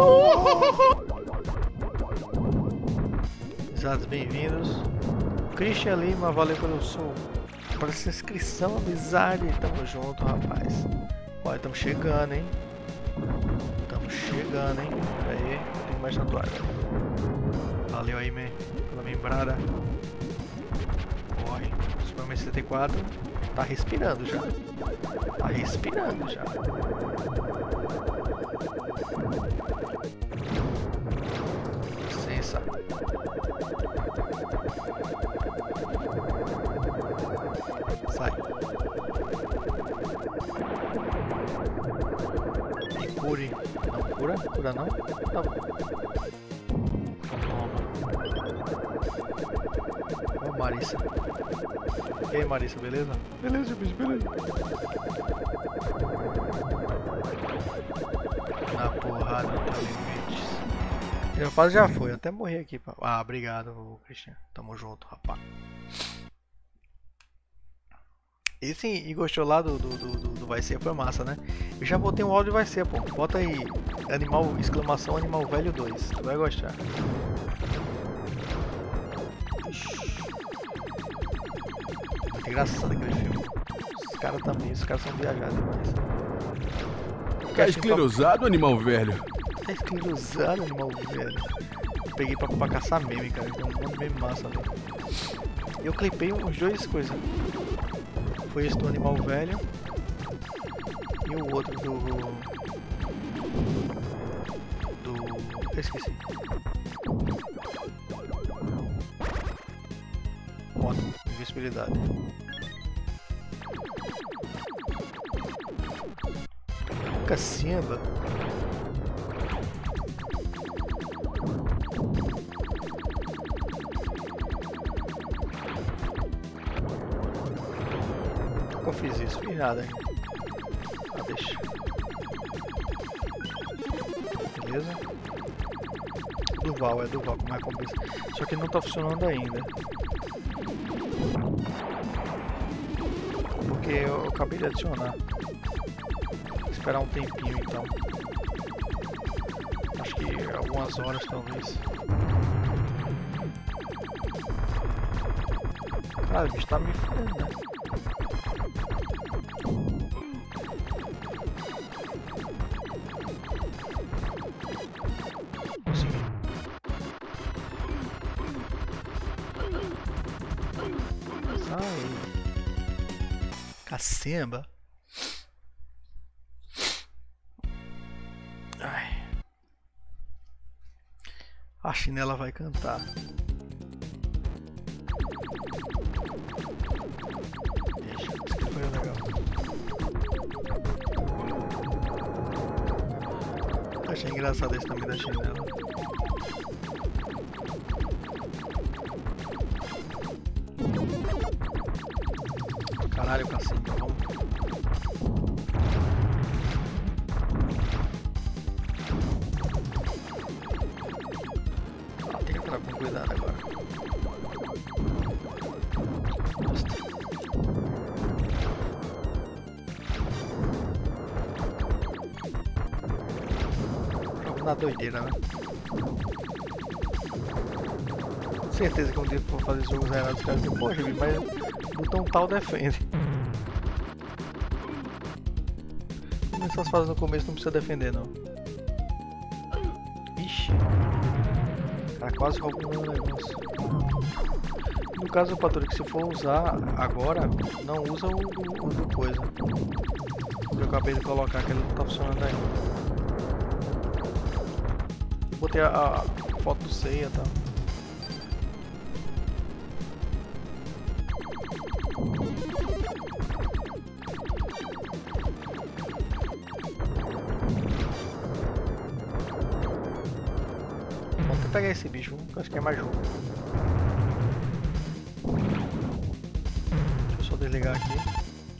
Exatos, bem-vindos. Christian Lima, valeu pelo som. Para essa inscrição, amizade. Tamo junto, rapaz. Olha, tamo chegando, hein? Tamo chegando, hein? Pera aí, tem mais na toalha. Valeu aí, man, pela membrada. Corre. Superman 64 tá respirando já. Tá respirando já. Licença. Sai. Me cure. Não cura? Cura não? Tá bom. Toma. Ô Marissa. E aí Marissa, beleza? Beleza, bicho, beleza. Na porrada, não tem limites. A fase já foi, até morrer aqui. Ah, obrigado, Cristian. Tamo junto, rapaz. E sim, e gostou lá do Vai Ser, foi massa, né? Eu já botei um áudio Vai Ser, pô. Bota aí, animal, exclamação, animal velho 2. Tu vai gostar. Muito engraçado aquele filme. Os caras também, os caras são viajados demais. Tá esclerosado, animal velho? Tá esclerosado, animal velho. Peguei pra caçar meme, cara. Tem um monte de meme massa ali. Eu clipei uns dois coisas. Foi esse do animal velho. E o outro eu esqueci. Moto, invisibilidade. Cacimba. Nunca fiz isso, fiz nada ainda. Ah, deixa. Beleza? Duval, é Duval como recompensa. Só que não tá funcionando ainda. Porque eu acabei de adicionar. Vou esperar um tempinho então. Acho que algumas horas talvez. Cara, o bicho tá me fudendo, né? Cacemba. Ai. A chinela vai cantar. Deixa, isso aqui foi legal. Achei engraçado esse também da chinela. Caralho, cacete, vamos. Ah, tem que entrar com cuidado agora. Nossa. Jogo na doideira, né? certeza que um dia for fazer jogo zerado, os caras dizem, poxa, mas botão tal defende. Como essas fases no começo não precisa defender não. Ixi. O cara quase roubou um negócio. No caso do Patrick, se for usar agora, não usa o do coisa. Eu acabei de colocar que ele não tá funcionando ainda. Botei a foto do Seiya e tal. Vamos pegar esse bicho, que eu acho que é mais jogo. Deixa eu só desligar aqui.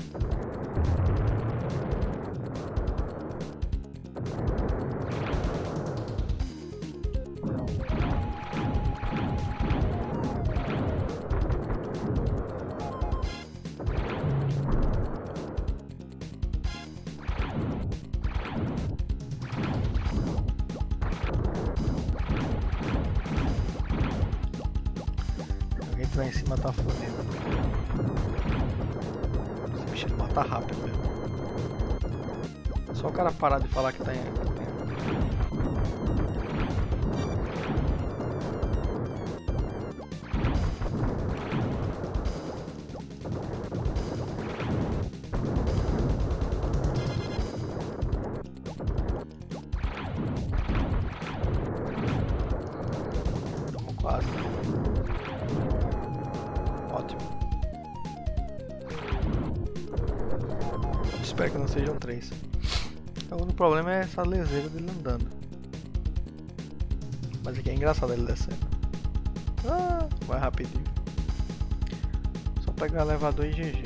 Lá em cima tá fodendo. Esse bicho ele mata rápido mesmo. Só o cara parar de falar que tá em. Quase. Espero que não sejam 3. O único problema é essa leseira dele andando. Mas aqui é engraçado ele descendo. Ah, vai rapidinho. Só pegar o elevador e GG.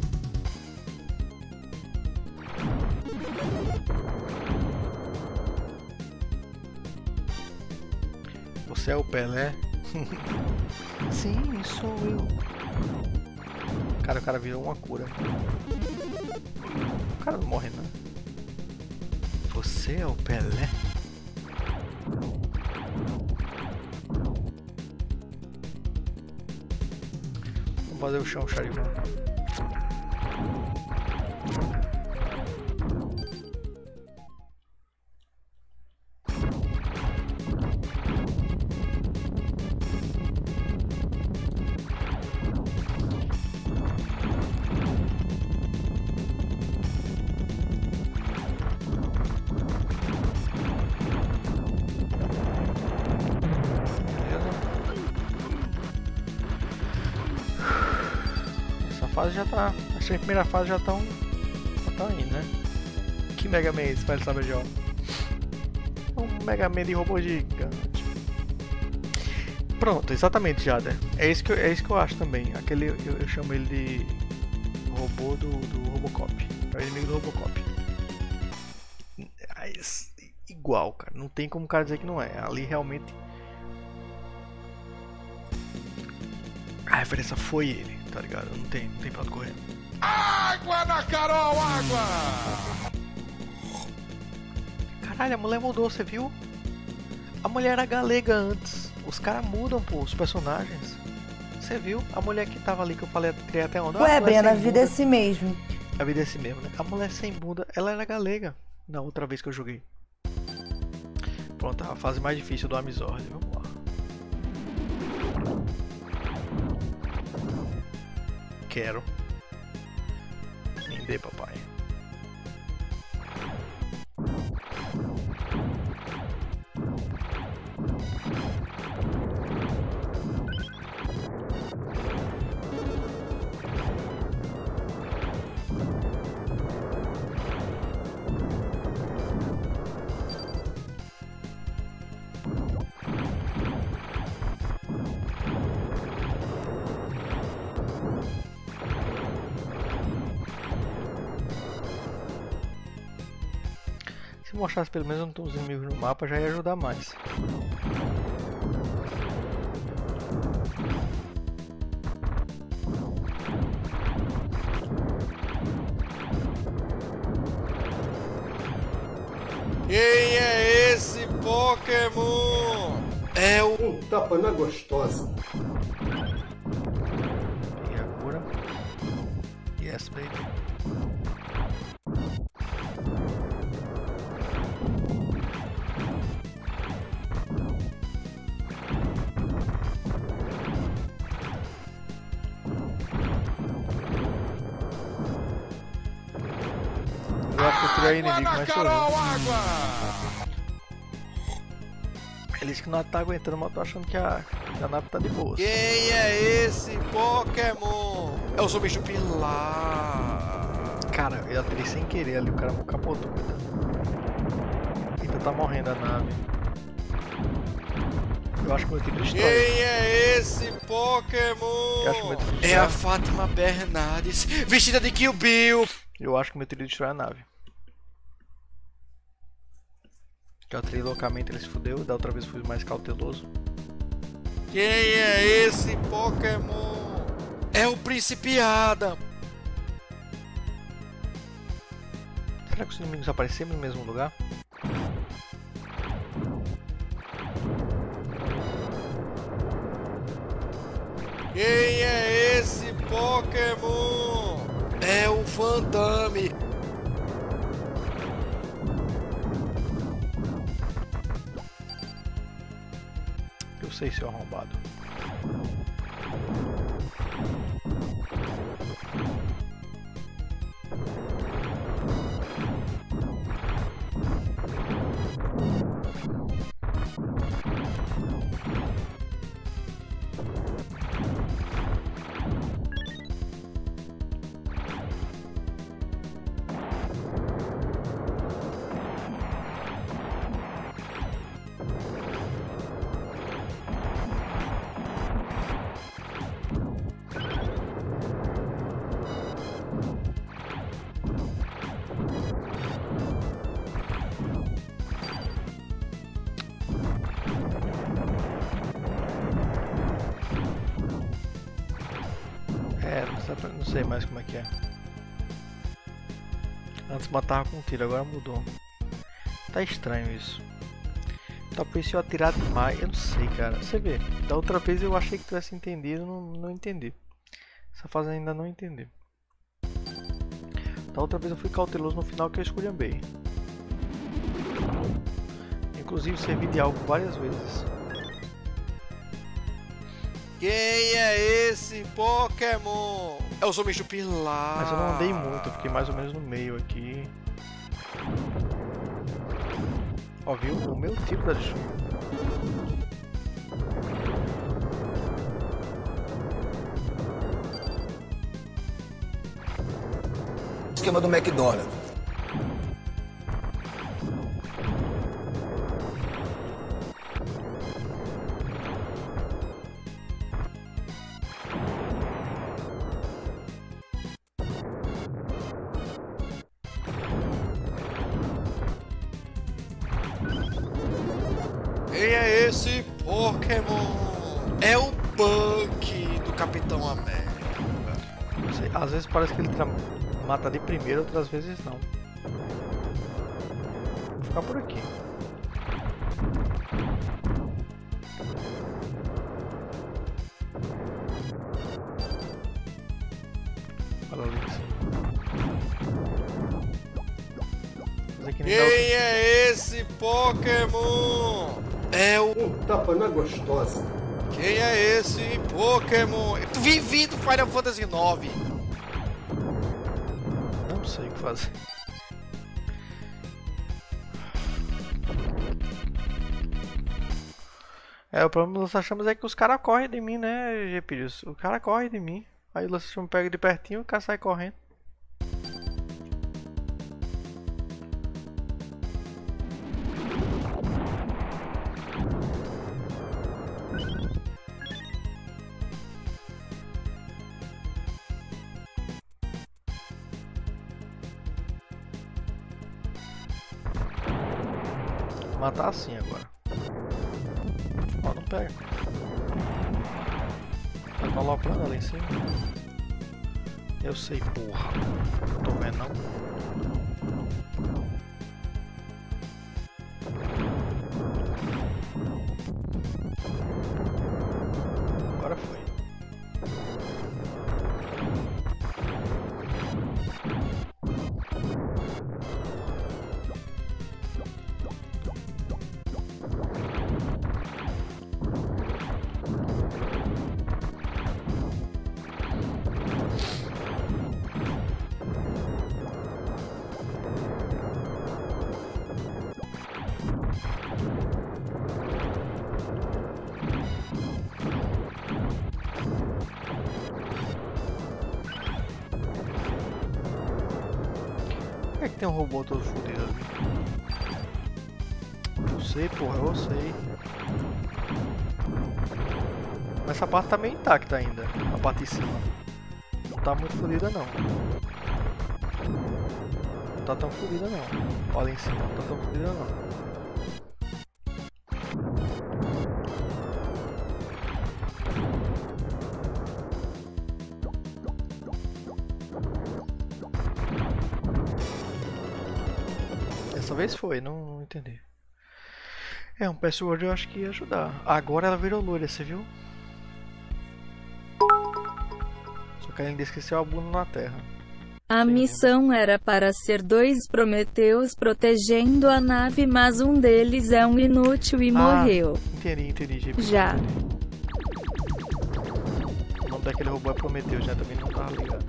Você é o Pelé? Sim, sou eu. Cara, o cara virou uma cura. O cara não morre não. Você é o Pelé? Vamos fazer o chão, Charivan. Já tá. Acho que a primeira fase já tá aí, né? Que Mega Man é esse, para saber já? Um Mega Man de robô gigante. Pronto, exatamente, Jader. É isso que eu acho também. Aquele eu chamo ele de robô do Robocop. É o inimigo do Robocop. Igual, cara. Não tem como o cara dizer que não é. Ali realmente a referência foi ele. Tá ligado? Não tem pra onde correr. Água na Carol, água! Caralho, a mulher mudou, você viu? A mulher era galega antes. Os caras mudam, pô, os personagens. Você viu? A mulher que tava ali que eu falei até onde? Ué, Breno, a vida é assim mesmo. A vida é assim mesmo, né? A mulher sem bunda, ela era galega na outra vez que eu joguei. Pronto, a fase mais difícil do Amizord. Vamos lá. Quero. Me dê, papai. Se mostrasse pelo menos uns inimigos no mapa já ia ajudar mais. Quem é esse Pokémon? É o... Um tapa na gostosa. E a cura. Yes, baby. Eu acho que eu tirei inimigo, mas sou eu. Eles que não tá aguentando, mas eu tô achando que a nave tá de boa. Quem é esse Pokémon? É o Zumbi Chupilar. Cara, eu atirei sem querer ali, o cara capotou. Eita, tá morrendo a nave. Eu acho que o meu tiro destrói. Quem é esse Pokémon? Eu acho que o meu tiro destrói. É a Fátima Bernardes, vestida de Kill Bill. Eu acho que o meu tiro destrói a nave. Que eu atirei loucamente, ele se fudeu. Da outra vez fui mais cauteloso. Quem é esse Pokémon? É o Príncipe Adam. Será que os inimigos aparecem no mesmo lugar? Quem é esse Pokémon? É o Phantom. Eu sei, seu arrombado. Não sei mais como é que é. Antes matava com tiro, agora mudou. Tá estranho isso. Talvez se eu atirar demais, eu não sei, cara. Você vê, da outra vez eu achei que tivesse entendido, não entendi. Essa fase ainda não entendi. Da outra vez eu fui cauteloso no final que eu esculhambei. Inclusive servi de algo várias vezes. Quem é esse Pokémon? É o Zumbi Chupilar. Mas eu não andei muito, eu fiquei mais ou menos no meio aqui. Ó, viu? O meu tipo da chuva. Esquema do McDonald's. Quem é esse Pokémon? É o Buck do Capitão América. Não sei, às vezes parece que ele mata de primeiro, outras vezes não. Vou ficar por aqui. Olha ali em cima. Quem é esse Pokémon? É o... Um tapa na gostosa. Quem é esse Pokémon? Vivi do Final Fantasy IX. Não sei o que fazer. É, o problema dos lança-chamas é que os caras correm de mim, né, GPs? O cara corre de mim. Aí o lança-chama pega de pertinho e o cara sai correndo. Vou matar assim agora. Ó, não pega. Tá aloprando ali em cima. Eu sei, porra. Não tô vendo não. tem um robô todo fodido ali? Eu sei, porra, eu sei. Mas essa parte tá meio intacta ainda, a parte de cima. Não tá muito fodida não. Não tá tão fodida não. Olha em cima, não tá tão fodida não. Dessa vez foi, não entendi. É, um password eu acho que ia ajudar. Agora ela virou loira, você viu? Só que ainda esqueceu a bunda na terra. A missão era para ser 2 Prometeus protegendo a nave, mas um deles é um inútil e morreu. Entendi, GP. Já. O nome daquele robô é Prometeu, já também não tava ligado.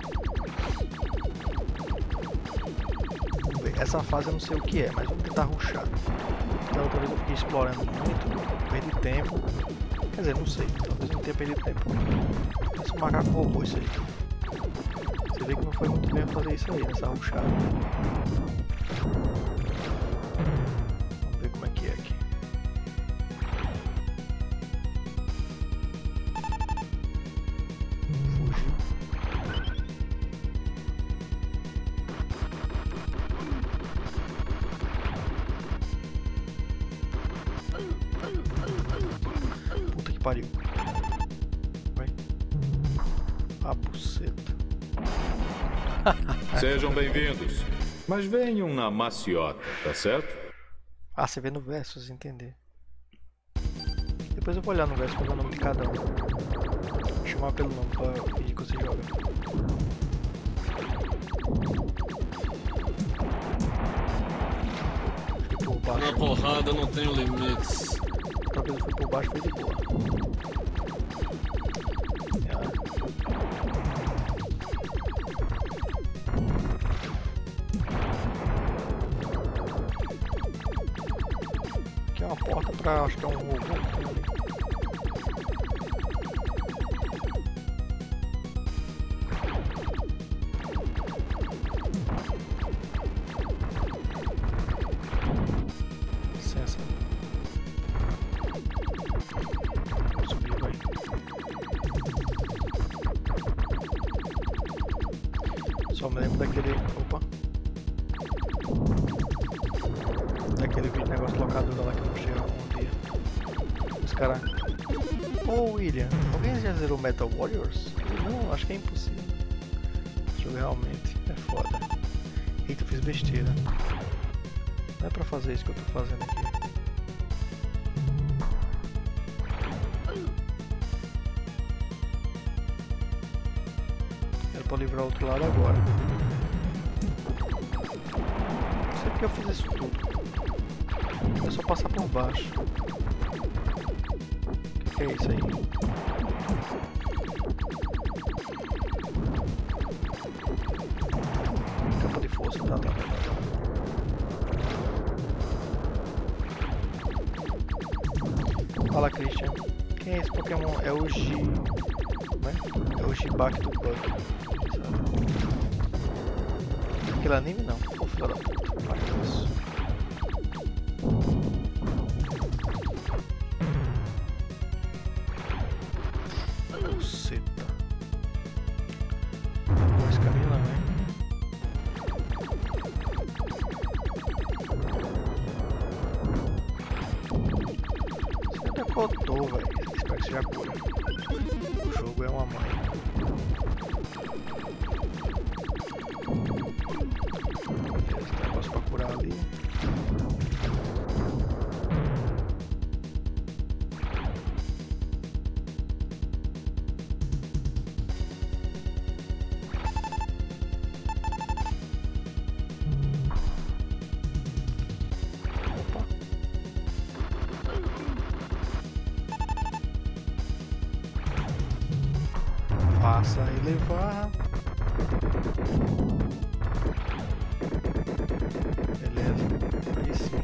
Vamos ver, essa fase eu não sei o que é, mas vamos tentar rushar. Da outra vez eu fiquei explorando muito, perdi tempo. Quer dizer, não sei, talvez eu não tenha perdido tempo. Esse macaco roubou isso aí. Você vê que não foi muito bem fazer isso aí, nessa rushada. Vamos ver como é que é aqui. Fugiu. Puta que pariu. Vai. A buceta. Sejam bem-vindos. Mas venham na maciota, tá certo? Ah, você vê no Versus, entender. Depois eu vou olhar no Versus pra ver o nome de cada um. Vou chamar pelo nome pra pedir que você joga. Fui por baixo. Na porrada não tenho limites. Talvez eu fui por baixo, foi de boa. Aqui é uma porta pra, acho que é um robô. Licença. Vou subir, vai. Só me lembro daquele... Opa. Daquele vídeo negócio de locadora lá que eu mostrei um dia. Os caras... Ô William, alguém já zerou Metal Warriors? Não, acho que é impossível. Esse jogo realmente é foda. Eita, eu fiz besteira. Não é pra fazer isso que eu tô fazendo aqui. Era pra livrar o outro lado agora. Não sei porque eu fiz isso tudo. É só passar por baixo. O que é isso aí? Campo de força, tá. Fala, Christian. Quem é esse Pokémon? É o G... Como é? É o Gibak do Bug. Aquele anime não. Ô, filho da puta. Para com isso. Buceta. Não, esse caminho não, hein? Você ainda cotou, velho. Espero que seja cura. O jogo é uma mãe. Beleza, tem negócio pra curar ali. Faça elevar. Beleza, aí sim.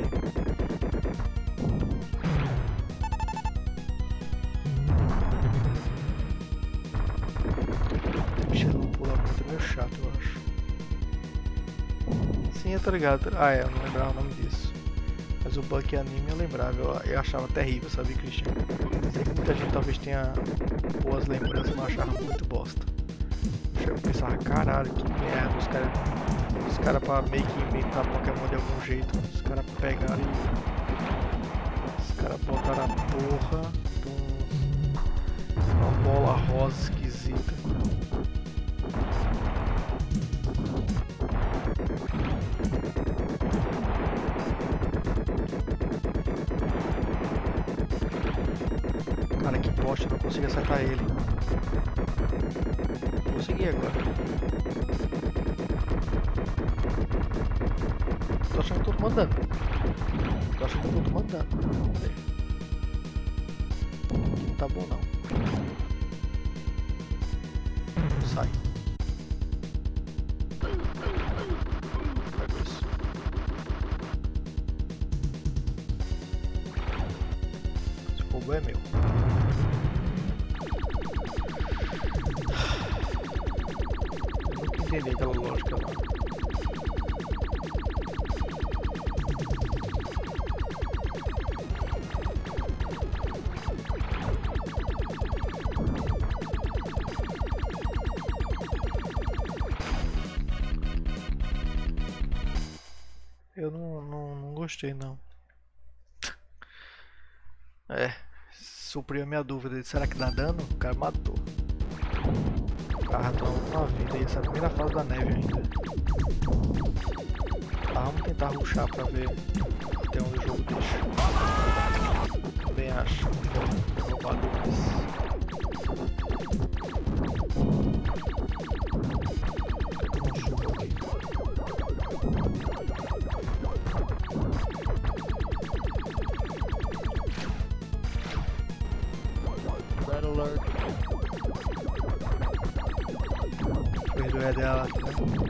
O bicho não pula muito, é meio chato, eu acho. Sim, eu tô ligado. Ah, é, eu não lembrava o nome disso. Mas o Bucky anime eu lembrava, eu achava terrível, sabe, Christian? Sei que muita gente talvez tenha boas lembranças, mas eu achava muito bosta. Eu pensava, caralho, que merda, os caras pra meio que inventar Pokémon de algum jeito, os caras pegaram e... Os caras botaram a porra de uma bola rosa esquisita. Cara, que bosta, eu não consigo acertar ele. Consegui agora. Tô achando que eu tô mandando. Tô achando que eu tô mandando. Vamos ver. Não tá bom não. Sai. Pega isso. Esse fogo é meu. Entender aquela lógica lá. Eu não gostei não. É, supriu a minha dúvida. Será que dá dano? O cara matou. Ah, tô na vida, essa é a primeira fase da neve ainda. Ah, vamos tentar rushar pra ver até onde o jogo deixa. Também acho. Vou roubar dúvidas. Red alert. É dela, né?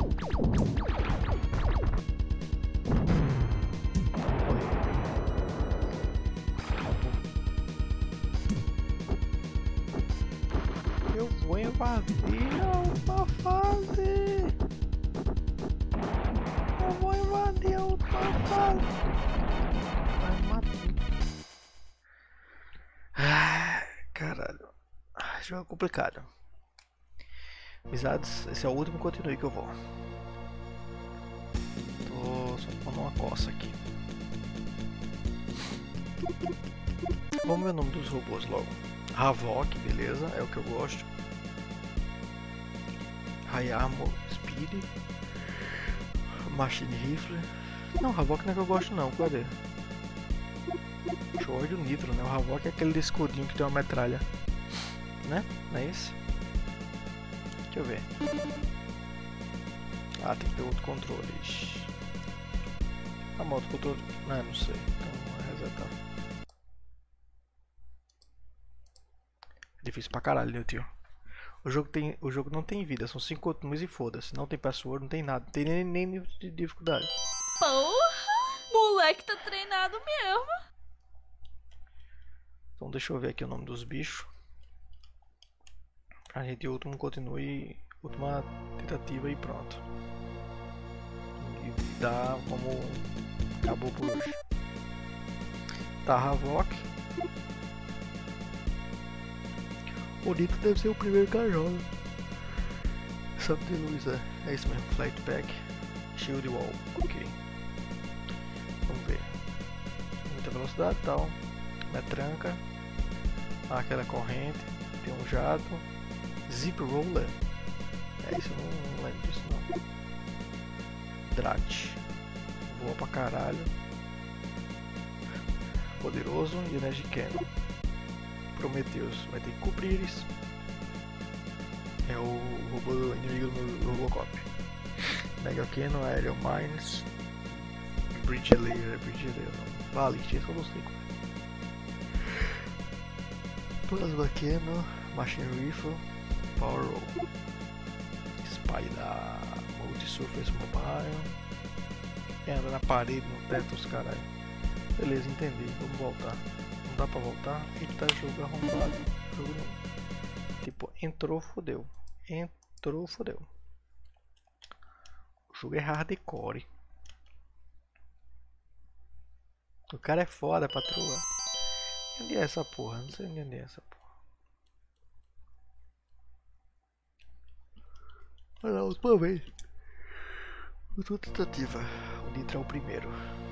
Eu vou invadir uma fase. Eu vou invadir outra fase. Vai matar. Caralho. Jogo complicado. Amizades, esse é o último continue que eu vou. Tô só pondo uma coça aqui. Vamos ver o nome dos robôs logo. Havok, beleza, é o que eu gosto. High Armor Speed. Machine Rifle. Não, Havok não é que eu gosto não, cadê? Show do Nitro, né? O Havok é aquele escudinho que tem uma metralha. Né? Não é esse? Deixa eu ver. Ah, tem que ter outro controle. A moto controle. Não sei. Então vou resetar. É difícil pra caralho, né, tio? O jogo não tem vida, são 5 continues e foda-se. Não tem password, não tem nada. Não tem nem nível de dificuldade. Porra! Moleque tá treinado mesmo. Então deixa eu ver aqui o nome dos bichos. A gente último continue, última tentativa e pronto. E dá como acabou por hoje. Tá, Havok. O Nitro deve ser o primeiro cajola. Santo de luz, é isso mesmo. Flight Pack, Shield Wall, ok. Vamos ver. Muita velocidade e tal. Metranca. Aquela corrente. Tem um jato. Zip Roller. É isso, eu não lembro disso não. Drat. Voa pra caralho. Poderoso e Energy Cannon. Prometheus. Vai ter que cobrir isso. É o robô inimigo do Robocop. Mega Cannon, Aerial Mines. Bridge Layer. Não. Balist, esse eu não sei. Plasma Cannon. Machine Rifle. Power Roll. Spider. Multi-Surface Mobile. Anda na parede, no teto, os caralho. Beleza, entendi. Vamos voltar. Não dá pra voltar? Eita, jogo arrombado. Jogo não. Tipo, entrou, fodeu. Entrou, fodeu. O jogo é hardcore. O cara é foda, patroa. Onde é essa porra? Não sei onde é essa porra. Olha lá, última vez. Última tentativa. O Nitro é o primeiro.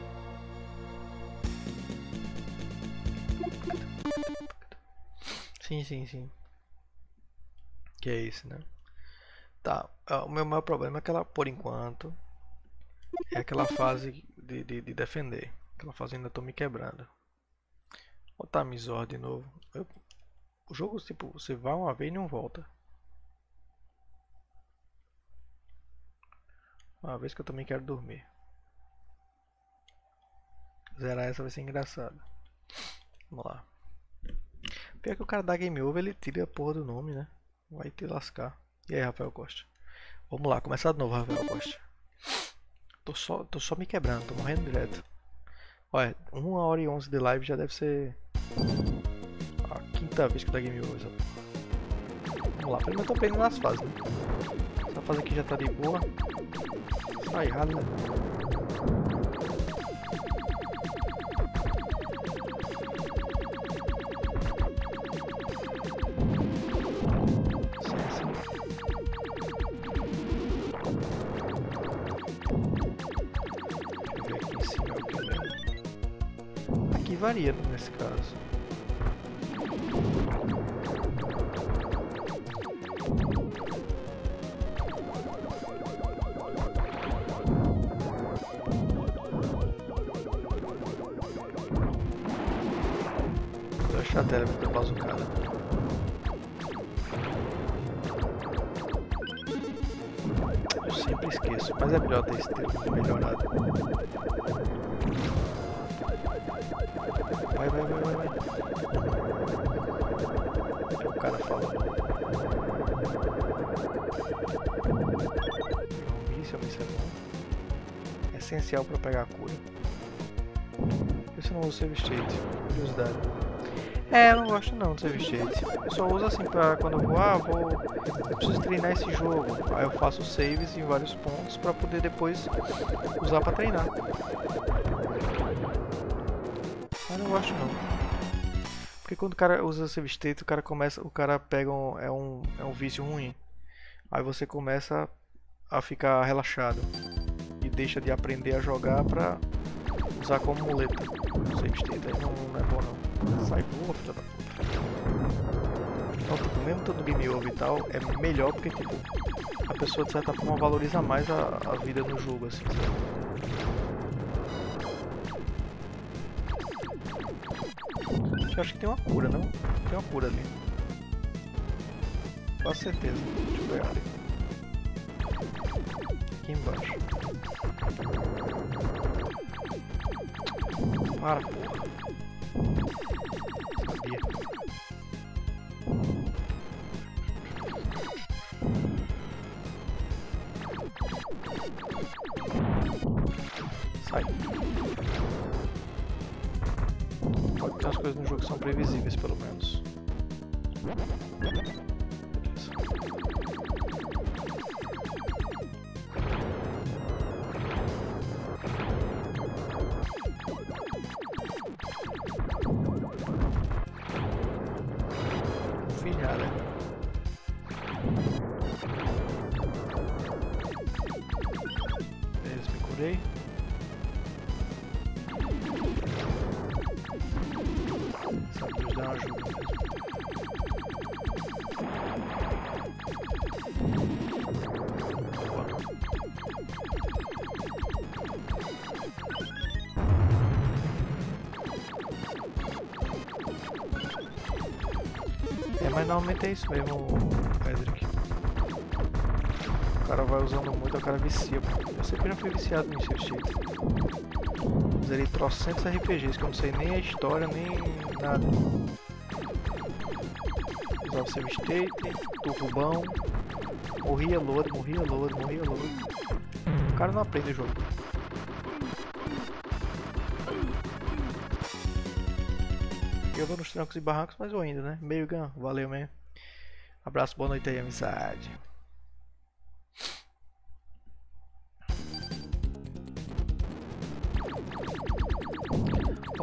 Sim. Que é isso, né? Tá. O meu maior problema é que ela, por enquanto, é aquela fase de defender. Aquela fase ainda tô me quebrando. Vou botar a Misor de novo. O jogo, tipo, você vai uma vez e não volta. Uma vez que eu também quero dormir. Zerar essa vai ser engraçado. Vamos lá. Pior que o cara da Game Over, ele tira a porra do nome, né? Vai te lascar. E aí, Rafael Costa? Vamos lá, começar de novo, Rafael Costa. Tô só me quebrando, tô morrendo direto. Olha, 1h11 de live já deve ser a quinta vez que eu da Game Over. Vamos lá, primeiro eu tô aprendendo as fases, né? Essa fase aqui já tá de boa. Sai errado, né? Varia nesse caso. Vou achar a tela pra bazucada. Eu sempre esqueço, mas é melhor ter esse tempo melhorado. Vai. O cara fala. Isso é bom. É essencial para pegar a cura. Esse eu não uso save state. Curiosidade. Eu não gosto não de save state. Eu só uso assim para quando eu vou. Eu preciso treinar esse jogo. Aí eu faço saves em vários pontos para poder depois usar para treinar. Mas não gosto não. Porque quando o cara usa save state, o cara pega é um vício ruim. Aí você começa a ficar relaxado e deixa de aprender a jogar pra usar como muleta. O save state aí não é bom não. Sai boa, filha da puta. Então, tipo, mesmo todo game over e tal, é melhor porque tipo, a pessoa de certa forma valoriza mais a vida no jogo, assim, sabe? Eu acho que tem uma cura, não? Tem uma cura ali. Com certeza. Deixa eu pegar ali. Aqui embaixo. Para, porra. Sabia. Sai. Pode ter umas coisas no jogo que são previsíveis, pelo menos. Filhada. Beleza, me curei. Sabia dar uma ajuda mesmo. Mas normalmente é isso mesmo, Pedrick. O cara vai usando muito, o cara vicia. Eu sempre já fui viciado no save state. Zerei trocentos RPGs que eu não sei nem a história, nem nada. Usava save state, turrubão. Morria load. O cara não aprende o jogo. Eu vou nos trancos e barrancos, mas vou ainda, né? Meio gun, valeu mesmo. Abraço, boa noite aí, amizade.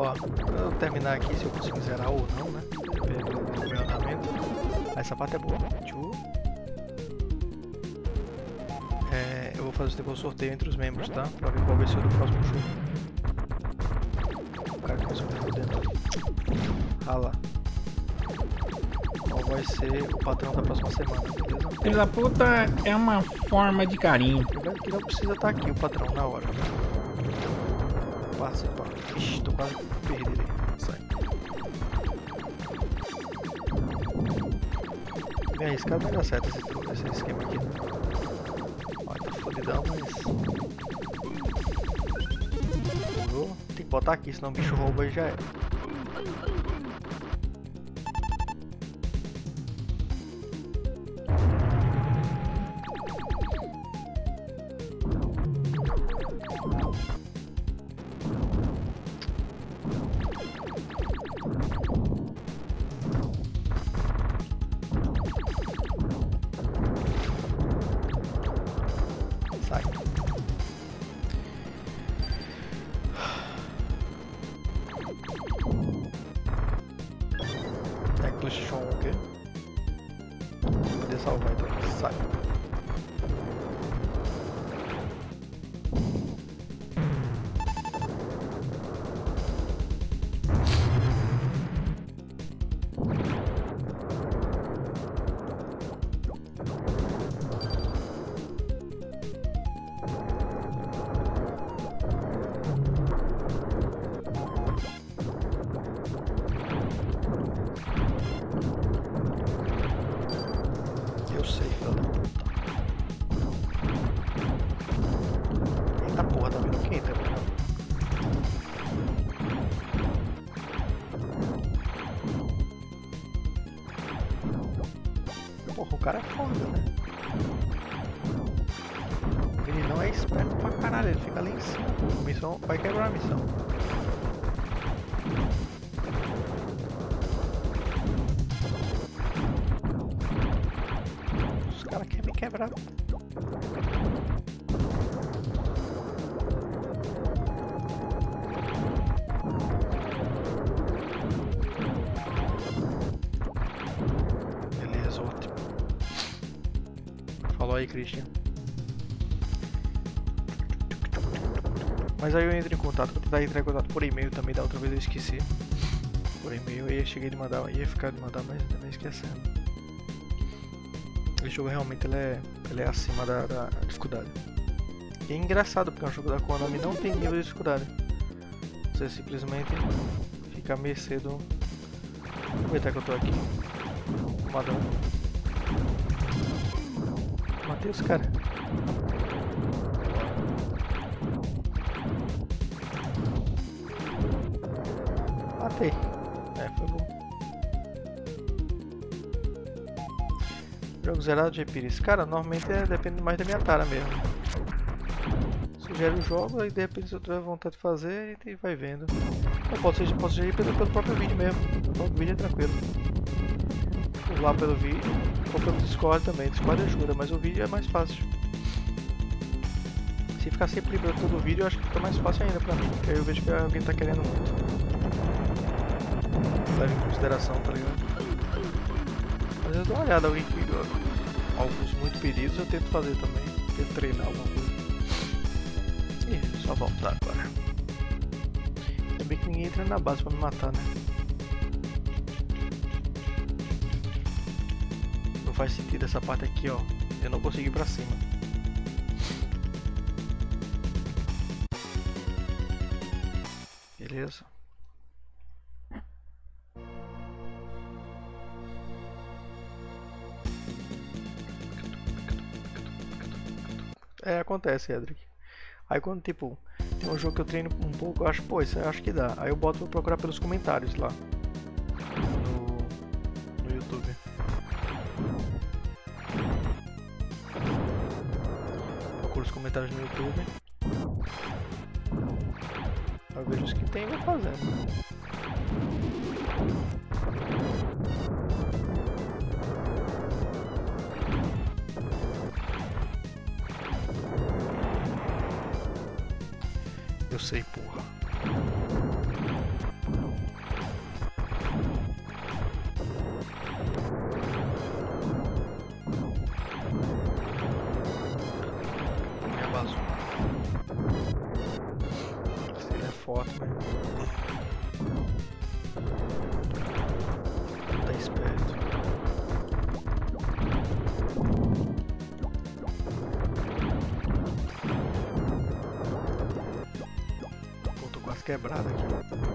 Ó, quando eu terminar aqui, se eu conseguir zerar ou não, né? Depende do meu andamento. Essa parte é boa. Eu vou fazer depois o sorteio entre os membros, tá? Pra ver qual vai ser o do próximo jogo. O cara começou a me foder. Ah lá. Qual vai ser o patrão da próxima semana, beleza? Filho da puta é uma forma de carinho. Lembrando que não precisa estar aqui o patrão na hora. Participar. Ixi, tô quase perdido aí. Sai. Bem arriscado, vai dar certo esse esquema aqui. Olha, tá fodidão, mas... Tem que botar aqui, senão o bicho rouba e já é. PlayStation 1 aqui. Vou poder salvar, então sai. Eu sei, filho da puta. Eita porra, tá vindo quem, tá vendo? Porra, o cara é foda, né? Ele não é esperto pra caralho, ele fica ali em cima. A missão vai quebrar a missão. Os caras querem me quebrar. Beleza, ótimo. Falou aí, Christian. Mas aí eu entro em contato, vou tentar entrar em contato por e-mail também, da outra vez eu esqueci. Por e-mail, aí eu cheguei de mandar, ia ficar de mandar, mas também esquecendo. Esse jogo realmente ele é acima da dificuldade. E é engraçado porque é um jogo da Konami, não tem nível de dificuldade. Você simplesmente fica a mercê do... Vou aproveitar que eu tô aqui. Matando. Matei os caras. Matei. Foi bom. Jogo zerado de Pires. Cara, normalmente depende mais da minha tara mesmo. Sugere o jogo, aí de repente se eu tiver vontade de fazer, e vai vendo. Ou posso sugerir pelo próprio vídeo mesmo. O próprio vídeo é tranquilo. Ou lá pelo vídeo, ou pelo Discord também. Discord ajuda, mas o vídeo é mais fácil. Se ficar sempre lembrando todo o vídeo, eu acho que fica mais fácil ainda pra mim. Porque aí eu vejo que alguém tá querendo muito. Leva em consideração, tá ligado? Mas eu dou uma olhada, alguém que alguns muito pedidos eu tento fazer também. Tento treinar alguma coisa. Ih, só voltar agora. Ainda bem que ninguém entra na base pra me matar, né? Não faz sentido essa parte aqui, ó. Eu não consegui ir pra cima. Beleza. Acontece, Edric. Aí quando, tipo, tem um jogo que eu treino um pouco, eu acho, pô, isso eu acho que dá. Aí eu boto pra procurar pelos comentários lá. No YouTube. Procuro os comentários no YouTube. Eu vejo os que tem e vou fazendo. Eu sei, porra. forte, velho. Tá esperto. Pô, tô quase quebrado aqui.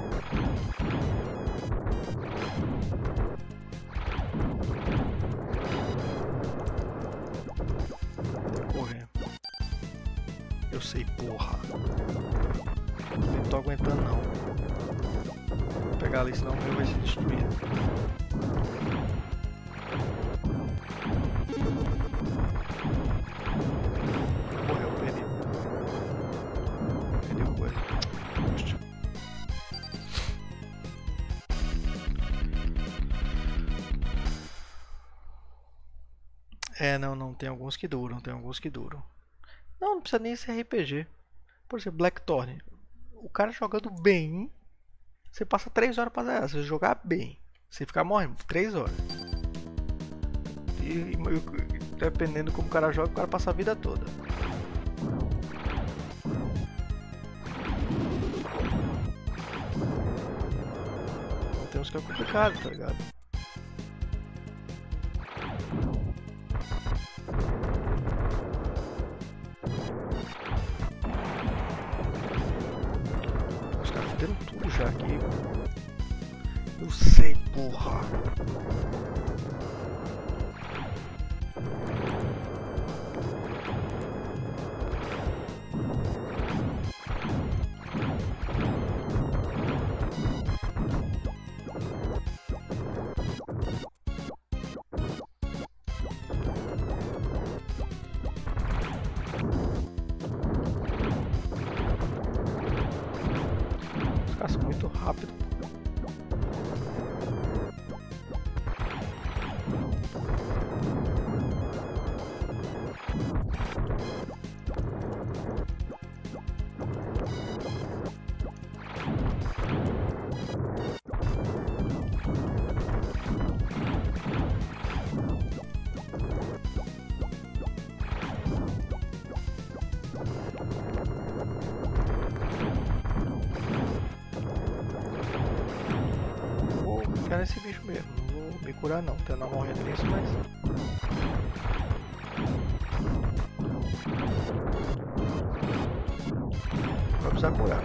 Correr. Eu sei, porra. Não tô aguentando não. Vou pegar ali, senão o meu vai ser destruído. Morreu, perdi. Perdi o coisa. É, não, tem alguns que duram, Não precisa nem ser RPG. Por exemplo, Blackthorn. O cara jogando bem, você passa 3 horas pra zerar. Se você jogar bem, você ficar morrendo 3 horas. E dependendo como o cara joga, o cara passa a vida toda. Tem uns que é complicado, tá ligado? Fizeram tudo já aqui. Eu sei, porra. Caça muito rápido. Nesse bicho mesmo, não vou me curar não, tenho não morrendo nisso, mas vai precisar curar.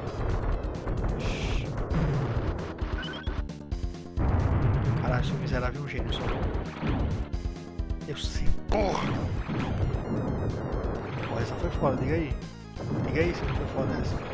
Caralho, seu miserável gênio só. Eu sei, porra! Pô, essa foi foda, diga aí se não foi foda essa.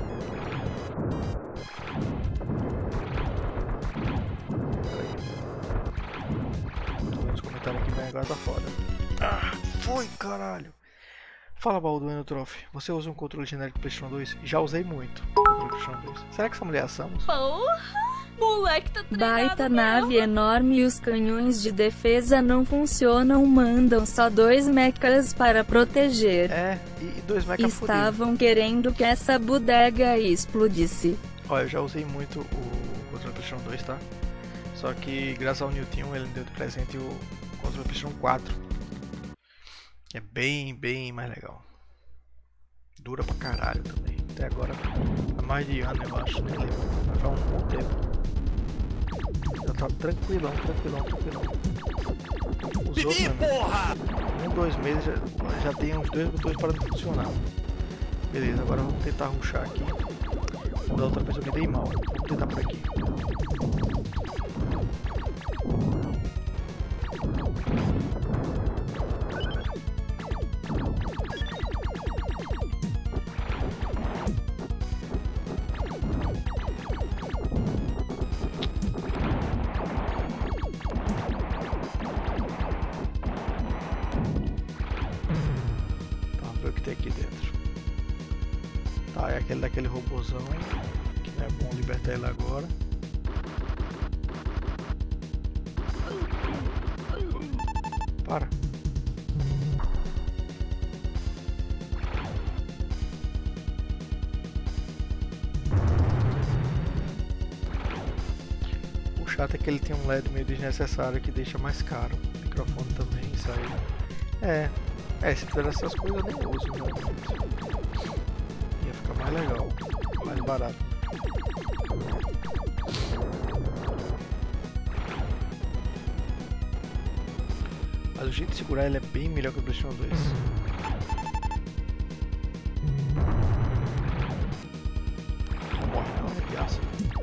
Aqui vai agora tá foda. Ah, foi caralho. Fala, Balduino Trophy. Você usa um controle genérico do PlayStation 2? Já usei muito. Controle PlayStation 2. Será que essa mulher é a Samus? Porra! Moleque tá treinado. Baita nave enorme e os canhões de defesa não funcionam. Mandam só 2 mechas para proteger. É, e 2 mechas estavam querendo que essa bodega explodisse. Olha, eu já usei muito o controle PlayStation 2, tá? Só que graças ao Newton ele me deu de presente o controle PlayStation 4. É bem mais legal. Dura pra caralho também. Até agora há mais de ano eu acho, nem lembro. Vai ficar um bom tempo. Já tá tranquilão. Os outros, porra! 2 meses já tem uns 2 botões para de funcionar. Beleza, agora vamos tentar rushar aqui. Da outra vez eu me dei mal. Vamos tentar por aqui. Vamos ver o que tem aqui dentro. Tá, é aquele daquele robôzão, que não é bom libertar ele agora. Para. O chato é que ele tem um LED meio desnecessário que deixa mais caro. O microfone também, isso aí. Se tivesse essas coisas eu nem uso, né? Ia ficar mais legal. Mais barato. Mas o jeito de segurar ele é bem melhor que o PlayStation 2. Não morre não, é piaça.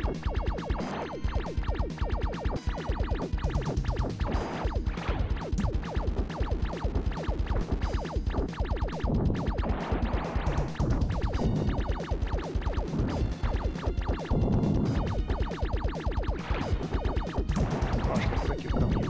Acho que é por aqui o caminho.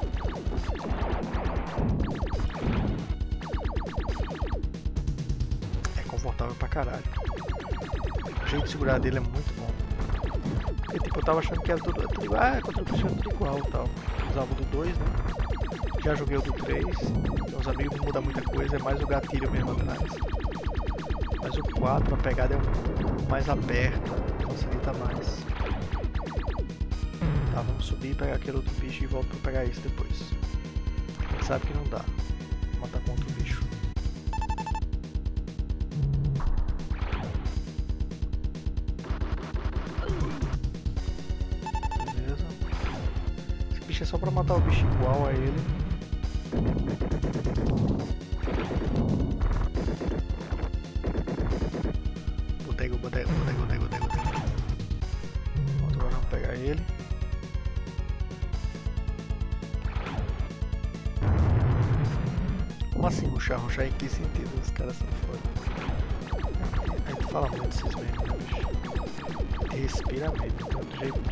Confortável pra caralho. O jeito de segurar dele é muito bom. Porque tipo, eu tava achando que era tudo igual. Ah, contra o PlayStation tudo igual e tal. Usava o do 2, né? Já joguei o do 3. Meus amigos não muda muita coisa, é mais o gatilho mesmo atrás. Mas o 4, a pegada é um pouco mais aberta, facilita mais. Tá, vamos subir, pegar aquele outro bicho e volto pra pegar esse depois. A gente sabe que não dá. Vou matar contra o bicho. É só pra matar o bicho igual a ele. Botego. Pronto, agora vamos pegar ele. Como assim rushar? Rushar em que sentido? Os caras são foda. A gente fala muito desses memes, né, bicho? Respira mesmo, de outro jeito.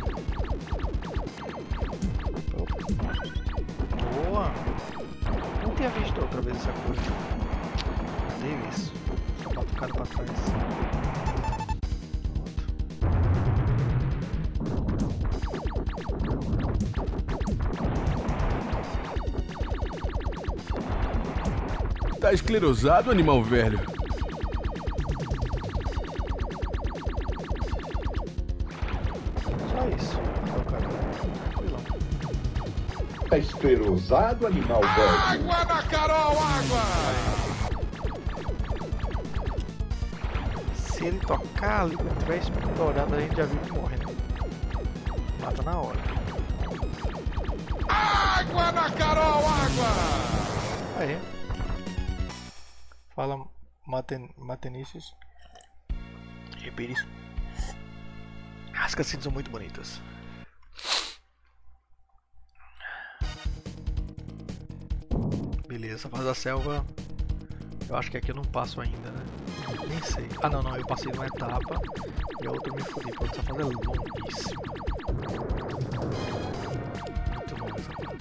Boa! Não tinha visto outra vez essa coisa. Dei isso. Só bota o cara pra trás. Tá esclerosado, animal velho? Só isso. Tá esclerosado, animal velho? Água na Carol, água! Se ele tocar ali quando tiver explorando, a gente já viu que morre, né? Mata na hora. Água na Carol, água! Aí. Fala, Matenices. Repires. As cutscenes são muito bonitas. Beleza, fase da selva. Eu acho que aqui eu não passo ainda, né? Nem sei. Ah, não, eu passei numa etapa e a outra eu me fudi, porque essa fase é longuíssima. Muito longa essa fase.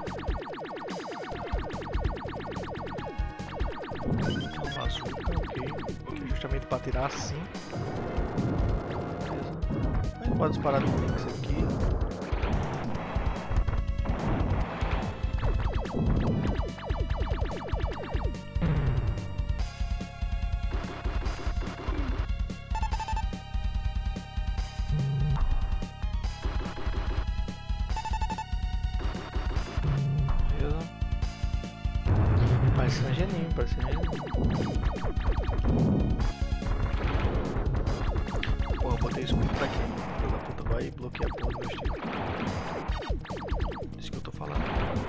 Uma bazuca, ok. Que é justamente para tirar assim. Beleza. A gente pode disparar do Lynx aqui. Parece um geninho, parece um geninho. Pô, eu botei escudo pra quê? Filho da puta, vai bloquear a porra do meu estilo. Isso que eu tô falando.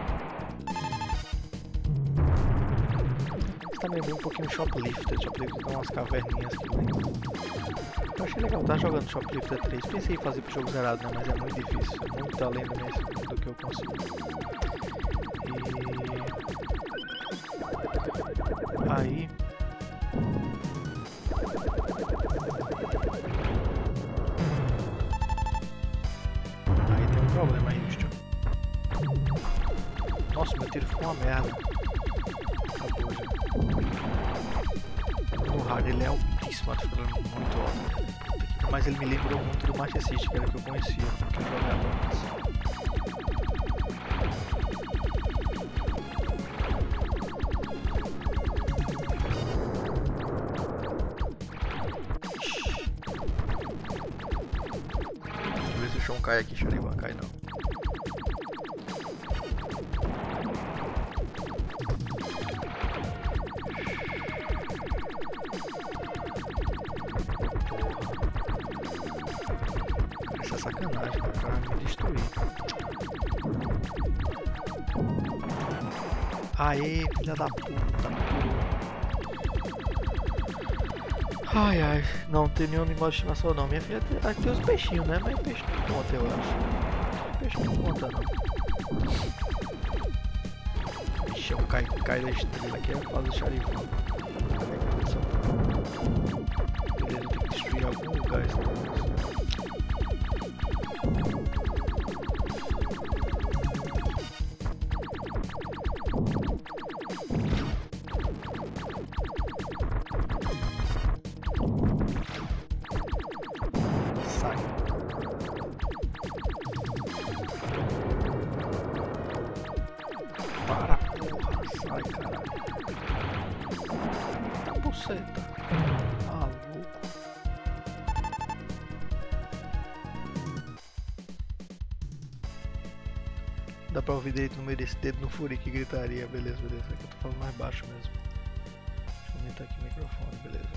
Isso também vem um pouquinho Shoplifter. Shoplifter tem umas caverninhas aqui dentro. Eu achei legal, tá jogando Shoplifter 3. Pensei em fazer pro jogo zerado, né? Mas é muito difícil. É muito além do que eu consigo. Aí tem um problema aí, bicho. Nossa, meu tiro ficou uma merda. Acabou já. O hard ele é altíssimo, tá ficando muito alto. Mas ele me lembrou muito do Master System, que era o que eu conhecia, que eu jogava antes. O chão cai aqui, Shurivan, cai não. sacanagem, cara, me destruir. Aê, filha da puta. Ai, ai, não tem nenhum animal de estimação não. Minha filha tem os peixinhos, né? Mas peixe não conta, eu acho. Peixe não conta não. Bichão cai da estrela aqui, é fazer charivão. Beleza, tem que destruir algum lugar esse negócio. Dá pra ouvir direito no meio desse dedo no furi que gritaria, beleza, beleza. Aqui eu tô falando mais baixo mesmo. Deixa eu aumentar aqui o microfone, beleza.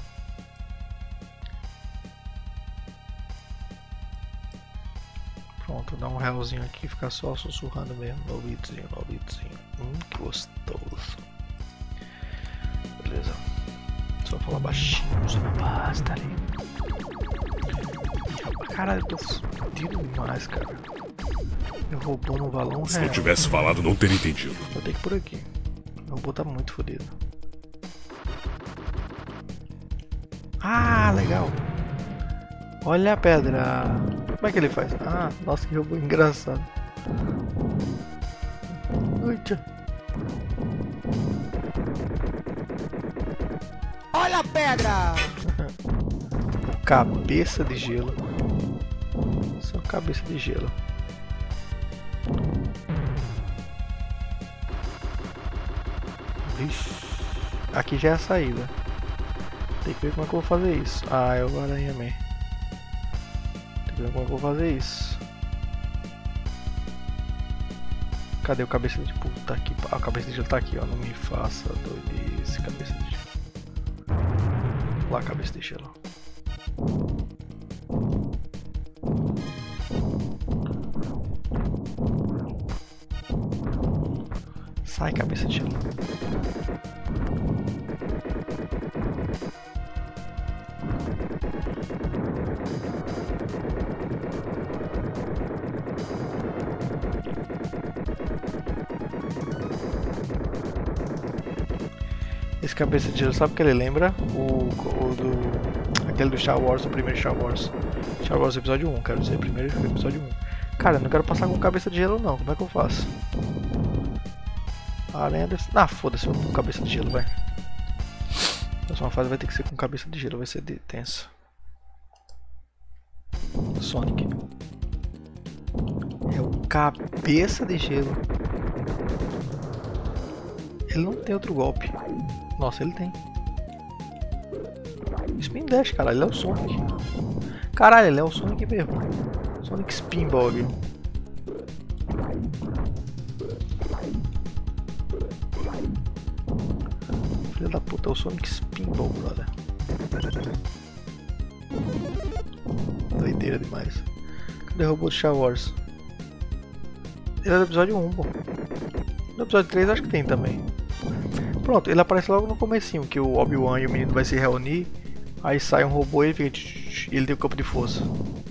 Pronto, dá um realzinho aqui e ficar só sussurrando mesmo no ouvidozinho, no ouvidozinho. Que gostoso. Beleza. Só falar baixinho, só basta ali. Caralho, eu tô fudido demais, cara. Meu robô não vale um real. Se não tivesse falado, não teria entendido. Eu tenho que ir por aqui. Meu robô tá muito fodido. Ah, legal. Olha a pedra. Como é que ele faz? Ah, nossa, que robô engraçado. Uita. Olha a pedra! Cabeça de gelo. Só cabeça de gelo. Ixi. Aqui já é a saída. Tem que ver como é que eu vou fazer isso. Ah, é o Aranha-Man. Tem que ver como é que eu vou fazer isso. Cadê o cabeça de puta aqui? Ah, o cabeça de gelo tá aqui, ó. Não me faça doidice, cabeça de gelo. Lá, cabeça de gelo. Sai, cabeça de gelo. Esse cabeça de gelo, sabe o que ele lembra? Aquele do Star Wars, o primeiro Star Wars. Star Wars episódio 1, quero dizer, primeiro episódio 1. Cara, eu não quero passar com cabeça de gelo não, como é que eu faço? A aranha deve... Ah, foda-se, eu vou com cabeça de gelo, vai. A próxima fase vai ter que ser com cabeça de gelo, vai ser tenso. Sonic. É o cabeça de gelo. Ele não tem outro golpe. Nossa, ele tem. Spin Dash, caralho, ele é o Sonic. Caralho, ele é o Sonic mesmo. Sonic Spinball. Filha da puta, é o Sonic Spinball, brother. Doideira demais. Cadê o robô do Star Wars? Ele é do episódio 1, pô. No episódio 3 acho que tem também. Pronto, ele aparece logo no comecinho, que o Obi-Wan e o menino vai se reunir. Aí sai um robô e ele tem o campo de força.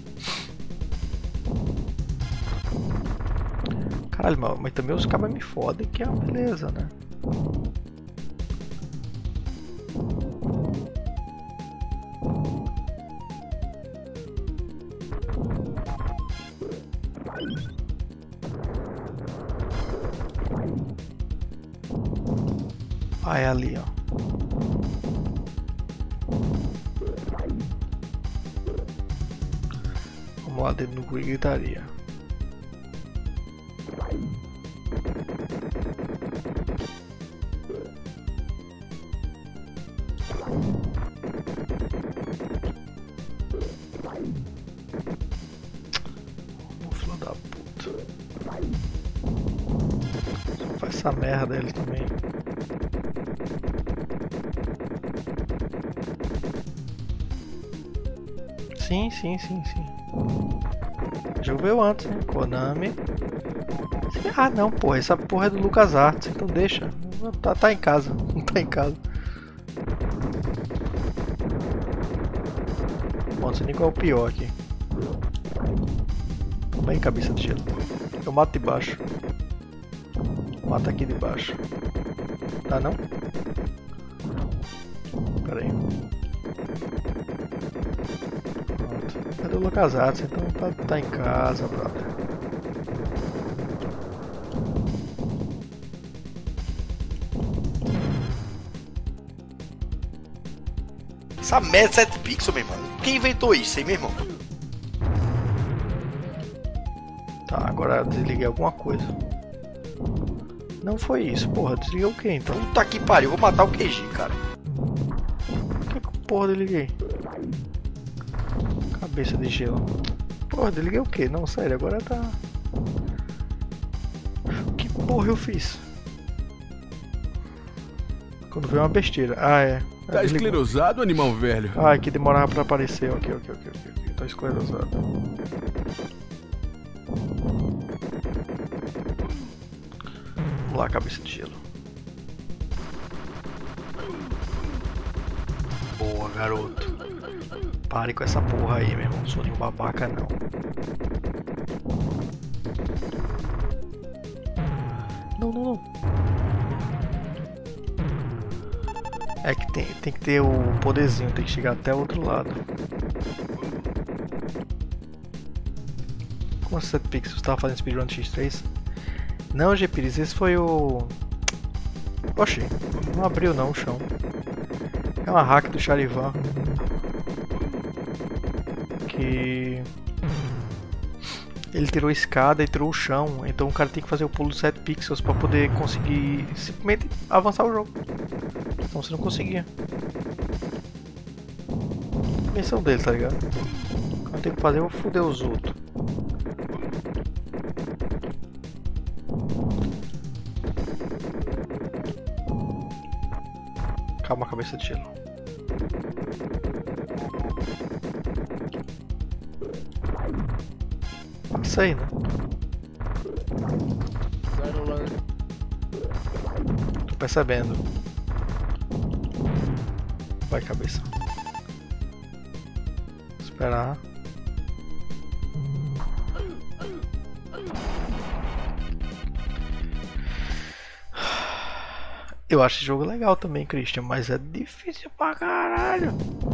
Caralho, mas também os cabas me fodem, que é uma beleza, né? Ah, é ali, ó. Vamos lá dentro do gritaria. Filho da puta. Só faz essa merda ele também. Sim. O jogo veio antes, né? Konami. Ah não, porra, essa porra é do LucasArts, então deixa. Tá em casa, não tá em casa. Bom, não sei nem qual é o pior aqui. Bem, cabeça de gelo. Eu mato de baixo. Mata aqui de baixo. Tá não? Pera aí. Pronto. É do LucasArts, então tá em casa, brother. Essa merda 7 pixels, meu irmão. Quem inventou isso aí, meu irmão? Tá, agora eu desliguei alguma coisa. Não foi isso, porra. Desliguei o que então? Puta que pariu, vou matar o QG, cara. O que porra desliguei? Cabeça de gelo. Porra, desliguei o que? Não, sério, agora tá... Que porra eu fiz? Quando veio uma besteira. Ah, é. Tá esclerosado, animal velho? Ah, que demorava pra aparecer. Ok. Tá esclerosado. Vamos lá, cabeça de gelo. Boa, garoto. Pare com essa porra aí, meu irmão. Não sou nenhum babaca, não. Não. É que tem que ter o poderzinho, tem que chegar até o outro lado. Como 7 pixels? Você tava fazendo speedrun de X3? Não, Gpires, esse foi o... Oxi, não abriu não o chão. É uma hack do Charivan. Que... ele tirou a escada e tirou o chão, então o cara tem que fazer o pulo de 7 pixels para poder conseguir simplesmente avançar o jogo. Então você não conseguia. Missão dele, tá ligado? O que eu tenho que fazer é foder os outros. Calma, cabeça de gelo. Passa aí, né? Tô percebendo. Vai, cabeça. Esperar. Eu acho esse jogo legal também, Christian, mas é difícil pra caralho.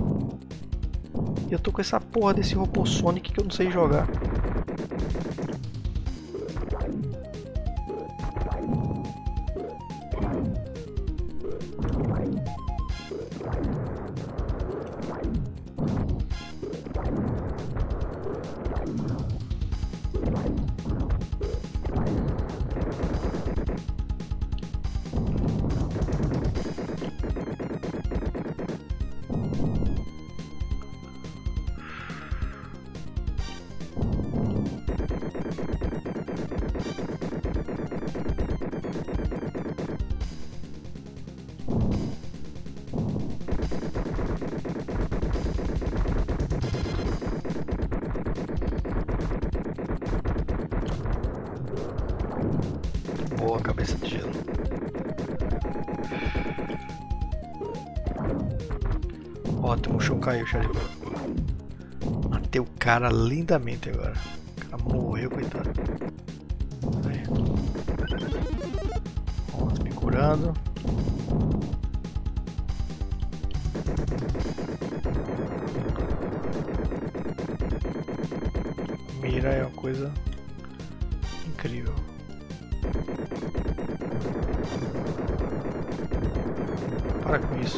E eu tô com essa porra desse robô Sonic que eu não sei jogar. Boa, cabeça de gelo. Ótimo, o chão caiu, Charivan. Matei o cara lindamente agora. O cara morreu, coitado. Aí. Vamos me curando. Mira é uma coisa incrível. Para com isso.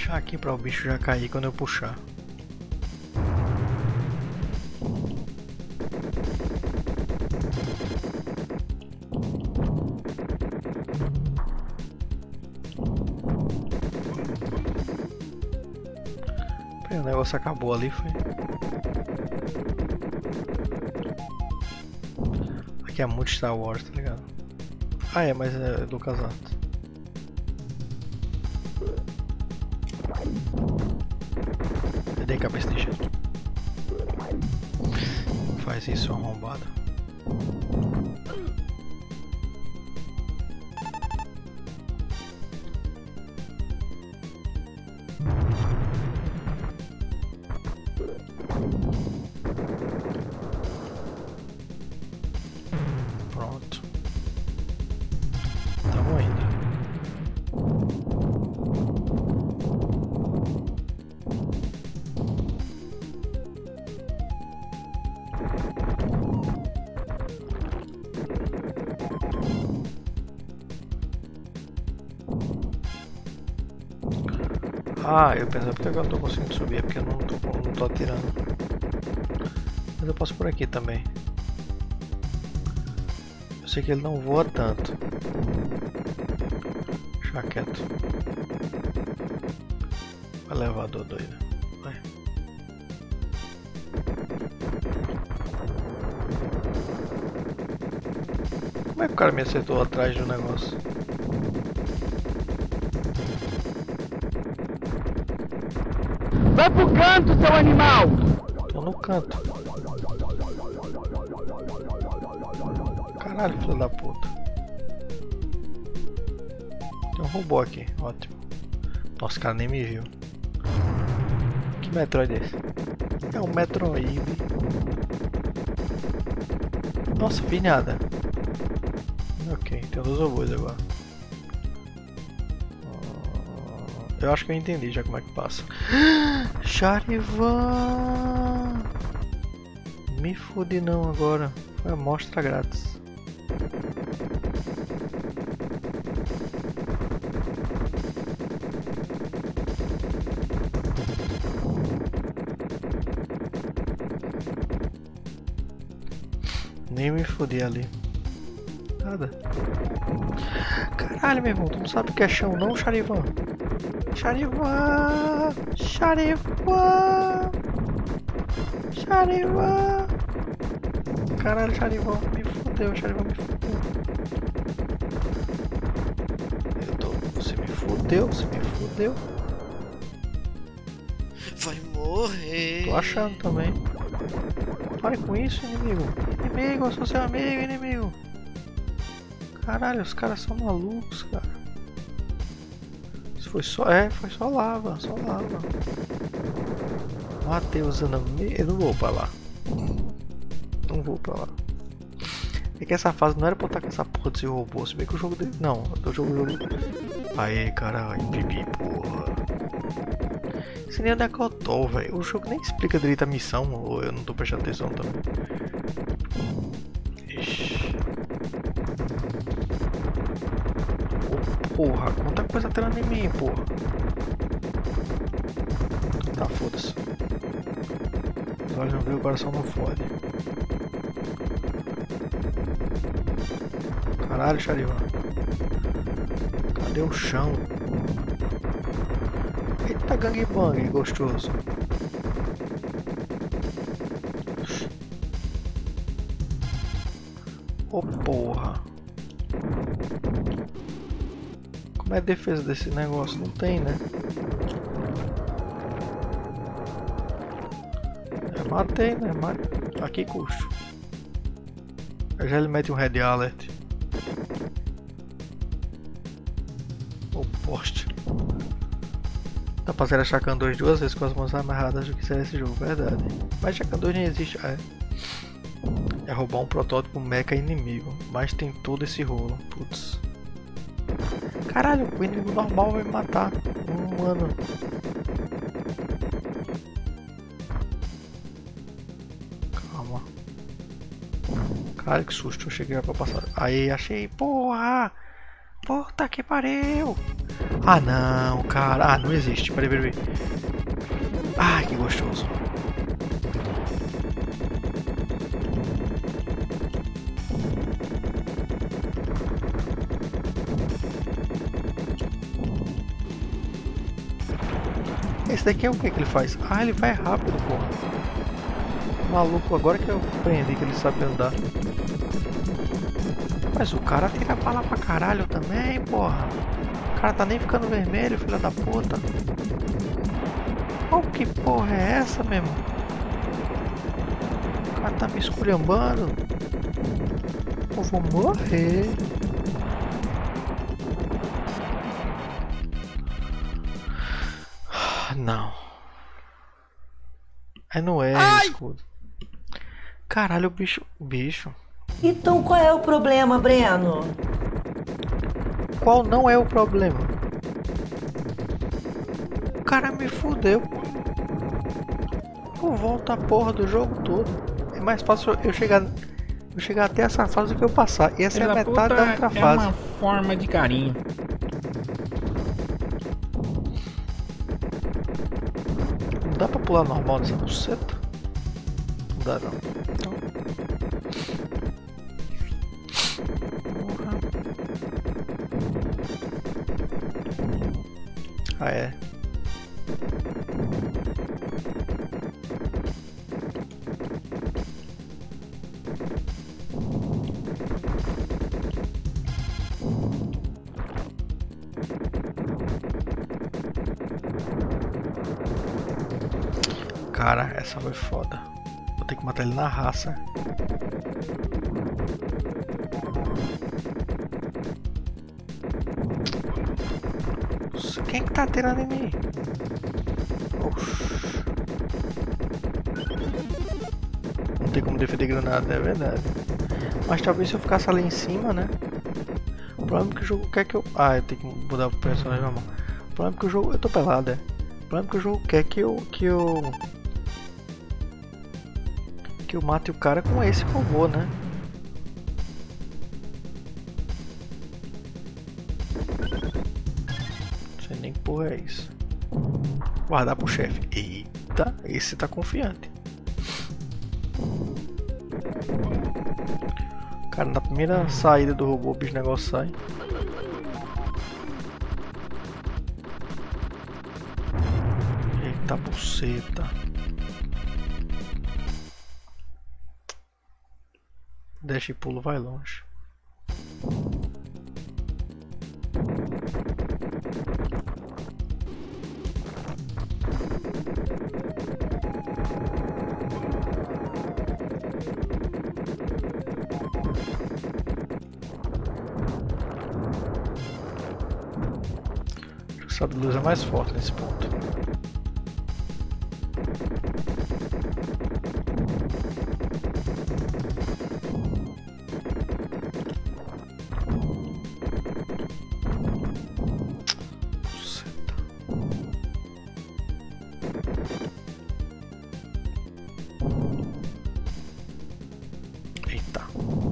puxar aqui para o bicho já cair quando eu puxar. O negócio acabou ali, foi. Aqui é muito Star Wars, tá ligado? Ah, é, mas é do Casato. Cadê a cabeça de gelo? Faz isso, arrombado. Pronto. Tamo indo. Ah, eu pensava que eu não tô conseguindo subir, é porque eu não tô atirando. Mas eu posso por aqui também. Eu sei que ele não voa tanto. Deixa quieto. Elevador doido. Vai. Como é que o cara me acertou atrás de um negócio? Vai pro canto, seu animal! Tô no canto. Caralho, filho da puta. Tem um robô aqui, ótimo. Nossa, o cara nem me viu. Que Metroid é esse? É um Metroid. Nossa, vi nada. Ok, tem dois robôs agora. Eu acho que eu entendi já como é que passa. Charivan! Me fode não agora. Foi amostra grátis. Nem me fodi ali. Nada. Caralho, meu irmão, tu não sabe o que é chão não, Charivan? Charivan! Charivan! Charivan! Caralho, Charivan, me fudeu, Charivan me fudeu. Você me fudeu, você me fudeu. Vai morrer. Tô achando também. Pare com isso, inimigo. Inimigo, eu sou seu amigo, inimigo. Caralho, os caras são malucos, cara. Isso foi só lava, só lava. Matei usando a eu não vou pra lá. Não vou pra lá. É que essa fase não era pra eu estar com essa porra desse robô, se bem que o jogo dele. Não, o jogo. Aê, caralho, pipi, porra. Esse nem é da que eu tô, velho. O jogo nem explica direito a missão, ou eu não tô prestando atenção também. Ixi. Oh, porra, quanta coisa atirando em mim, porra. Tá, foda-se. Os olhos não viu, o coração não fode. Caralho, Charivan. Cadê o chão? Eita, gangbang gostoso. Oh, porra. Como é a defesa desse negócio? Não tem, né? Eu matei, né? A que custo? Já ele mete um Red Alert. O poste. Dá pra zerar Shakan 2 duas vezes com as mãos amarradas do que será esse jogo, verdade. Mas Shakan 2 nem existe, é roubar um protótipo mecha inimigo, mas tem todo esse rolo, putz. Caralho, o inimigo normal vai me matar, um humano. Calma. Caralho, que susto, eu cheguei pra passar. Aí, achei, porra! Puta que pariu! Ah não, cara. Ah, não existe. Peraí. Ai, que gostoso. Esse daqui é o que ele faz? Ah, ele vai rápido, porra. Maluco, agora que eu aprendi que ele sabe andar. Mas o cara tira bala pra caralho também, porra. O cara tá nem ficando vermelho, filha da puta. Oh, que porra é essa, meu irmão? O cara tá me esculhambando. Eu vou morrer. Não. É não é escudo. Caralho, o bicho. Então qual é o problema, Breno? Qual não é o problema? O cara me fudeu. Eu volto a porra do jogo todo. É mais fácil eu chegar até essa fase do que eu passar. E essa é a metade da outra fase. É uma forma de carinho. Não dá pra pular normal nessa buceta? Não dá não. Então... Ah, é. Cara, essa foi foda. Vou ter que matar ele na raça. Quem que tá atirando em mim? Oxi. Não tem como defender granada, é verdade. Mas talvez se eu ficasse ali em cima, né? O problema é que o jogo quer que eu... Ah, eu tenho que mudar o personagem normal. O problema é que o jogo... Eu tô pelado, é. O problema é que o jogo quer que eu mate o cara com esse robô, né? Nem porra é isso. Guardar pro chefe. Eita, esse tá confiante. Cara, na primeira saída do robô, o bicho negócio sai. Eita buceta. Deixa e pulo, vai longe. O sabre de luz é mais forte nesse ponto. Eita.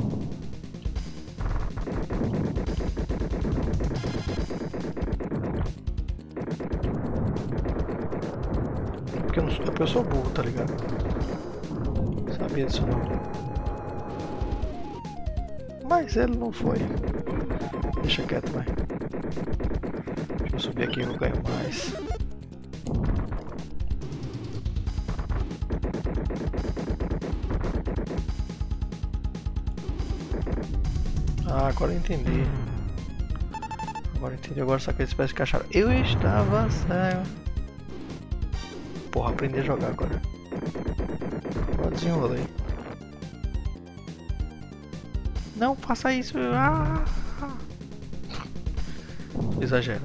Porque eu sou burro, tá ligado? Sabia disso não. Mas ele não foi. Deixa quieto, vai. Deixa eu subir aqui e eu ganho mais. Ah, agora eu entendi. Agora saquei esse espécie de cachorro. Eu estava cego. Porra, aprendi a jogar agora. Agora desenrolei. Não faça isso. Ah! Exagero.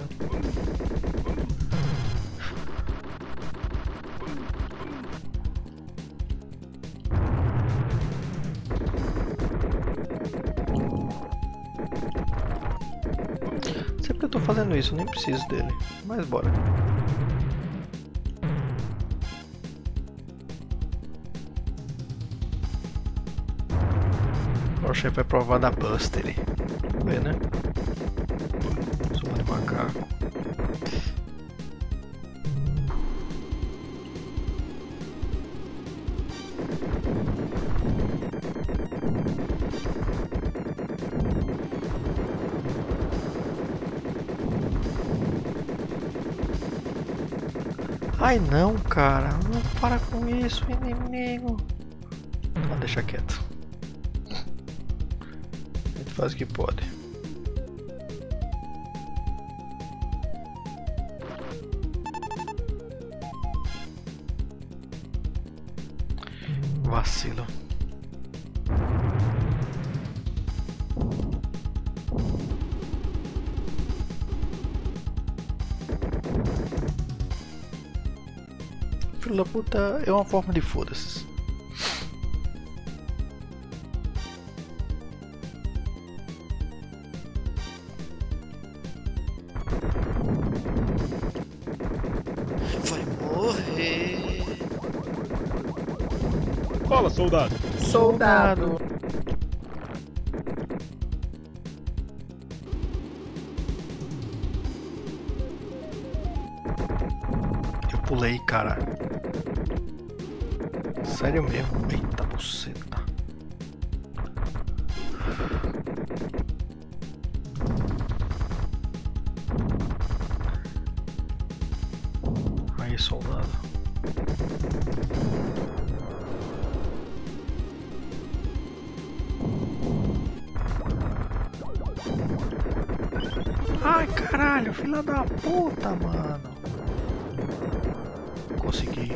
Sempre que eu tô fazendo isso, eu nem preciso dele. Mas bora. O chefe vai provar da Buster. Vamos ver, né? Sou de macaco. Ai não, cara, não para com isso, inimigo. Não, deixa quieto. A gente faz o que pode. Vacilo. Filho da puta é uma forma de foda-se. Vai morrer. Fala, soldado. Soldado. Eu pulei, cara. Sério mesmo? Eita buceta. Aí, soldado. Ai, caralho, filha da puta, mano. Consegui.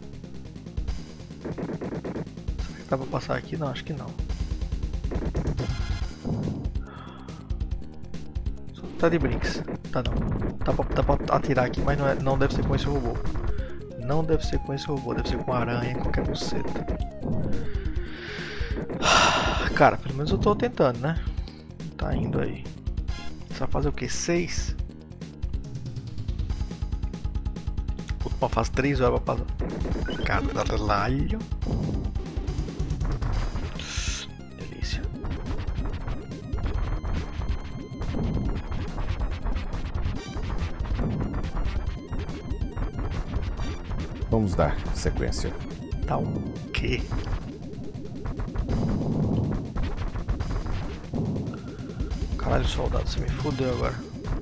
Dá pra passar aqui? Não, acho que não. Só tá de brinks. Tá não. Dá pra atirar aqui, mas não deve ser com esse robô. Não deve ser com esse robô, deve ser com aranha, qualquer buceta. Cara, pelo menos eu tô tentando, né? Tá indo aí. Você vai fazer o que? 6? Uma fase 3 horas pra passar. Caralho. Delícia. Vamos dar sequência. Tá o quê? Caralho, soldado, você me fudeu agora.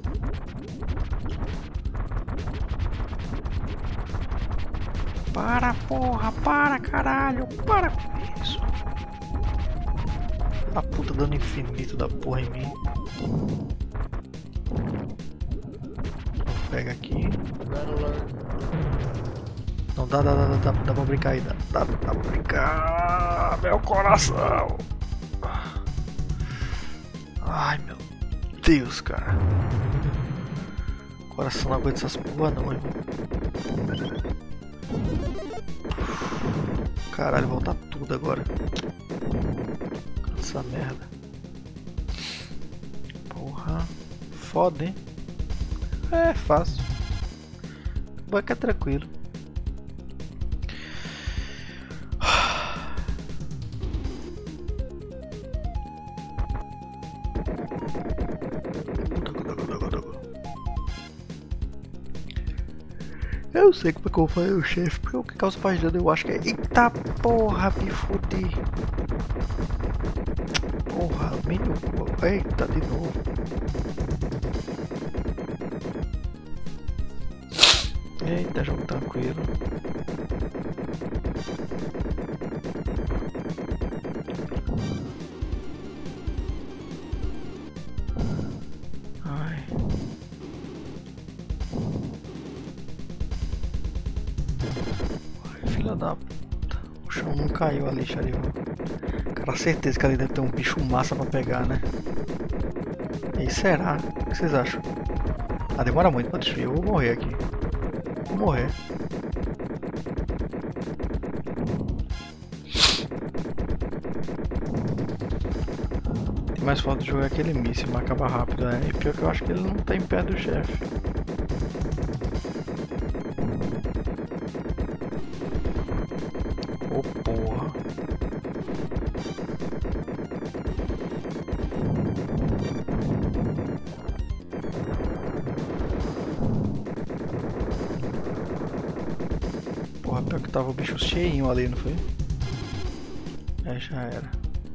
Para, porra, para, caralho, para com isso. A puta dando infinito da porra em mim. Pega aqui. Não dá pra brincar aí, dá pra brincar, meu coração. Ai, meu Deus, cara. O coração não aguenta essas porra não, irmão. Caralho, voltar tudo agora. Essa merda. Porra. Foda, hein? É fácil. Banca é tranquilo. Eu sei como é que eu vou fazer o chefe, porque o que causa mais dano eu acho que é... Eita porra, me fudi. Porra, mínimo... Eita, de novo. Eita, jogo tranquilo. Ai. Ai, filha da puta. O chão não caiu ali, Xarivan. Cara, certeza que ali deve ter um bicho massa pra pegar, né? E será? O que vocês acham? Ah, demora muito pra destruir. Eu vou morrer aqui. Vou morrer. Tem mais foda de jogar aquele míssil, mas acaba rápido, né? E pior que eu acho que ele não tá em pé do chefe. Ô porra. que tava o bicho cheinho ali, não foi? É, já era.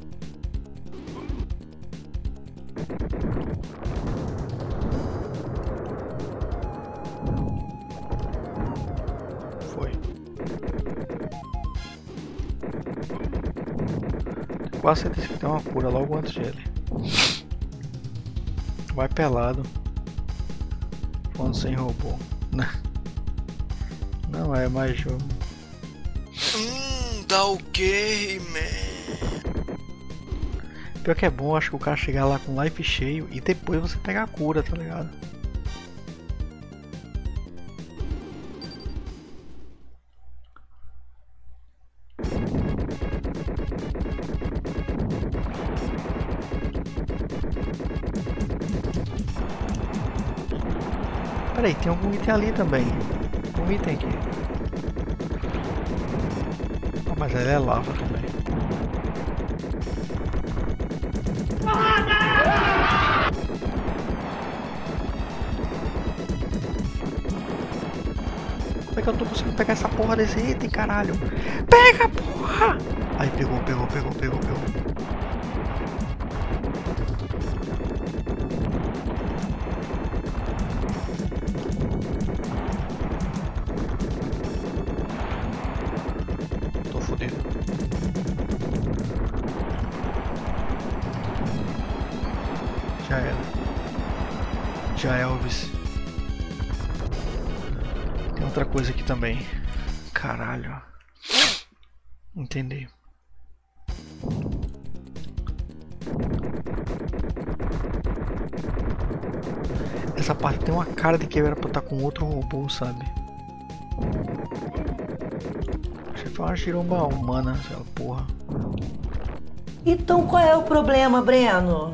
Foi. Tenho quase certeza que tem uma cura logo antes dele. Vai pelado. Falando sem robô. Não é mais jogo. Dá o que, man? Pior que é bom, acho que o cara chegar lá com life cheio e depois você pegar a cura, tá ligado? Peraí, tem algum item ali também. Um item aqui. Ah, mas ele é lava também. Como é que eu tô conseguindo pegar essa porra desse item, caralho? Pega, porra! Aí pegou. Tô fodido. Já era. Já Elvis. Tem outra coisa aqui também. Caralho. Entendi. Essa parte tem uma cara de que era pra estar com outro robô, sabe? Achei que foi uma giromba humana, essa porra. Então qual é o problema, Breno?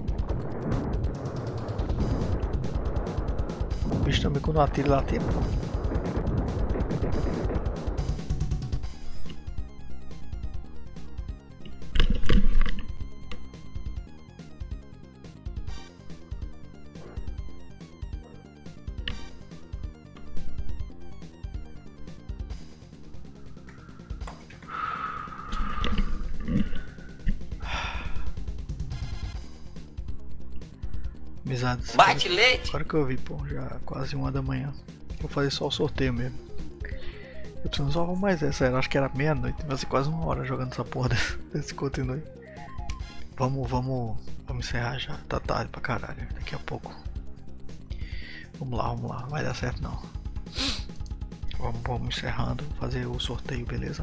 O bicho também quando atira, ele atira. Amizades. Bate leite! Agora que eu vi, pô, já quase 1 da manhã. Vou fazer só o sorteio mesmo. Eu preciso só mais essa, eu acho que era meia-noite, vai ser quase 1 hora jogando essa porra desse continue. Vamos encerrar já, tá tarde pra caralho, daqui a pouco. Vamos lá, vai dar certo não. Vamos encerrando, fazer o sorteio, beleza?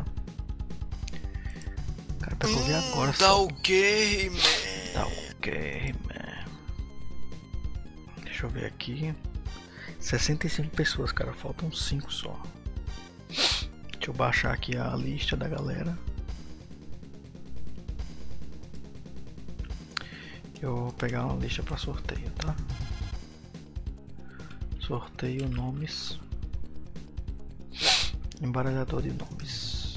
Cara, pra eu ver agora dá só. o que, man? Dá o que, man? Deixa eu ver aqui. 65 pessoas, cara, faltam 5 só. Deixa eu baixar aqui a lista da galera. Eu vou pegar uma lista para sorteio, tá? Sorteio nomes. Embaralhador de nomes.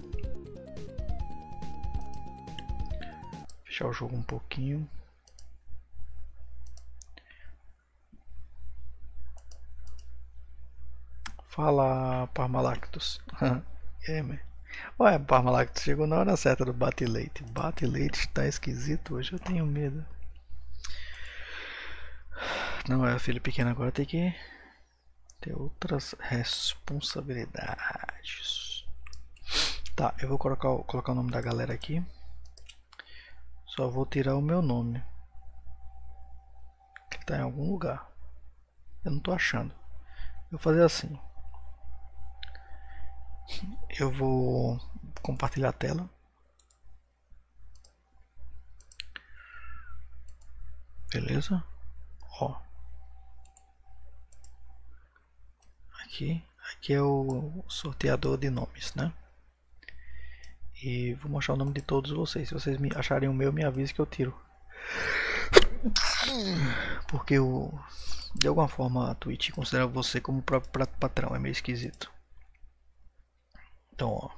Fechar o jogo um pouquinho. Fala, Parmalactus. É, man. Ué, Parmalactus chegou na hora certa do bate-leite. Bate-leite está esquisito hoje, eu tenho medo. Não é, filho pequeno, agora tem que ter outras responsabilidades. Tá, eu vou colocar o nome da galera aqui. Só vou tirar o meu nome. Que tá em algum lugar. Eu não tô achando. Vou fazer assim. Eu vou compartilhar a tela. Beleza? Ó. Aqui é o sorteador de nomes, né? E vou mostrar o nome de todos vocês. Se vocês me acharem o meu, me avise que eu tiro. Porque de alguma forma a Twitch considera você como o próprio patrão. É meio esquisito. Então, ó.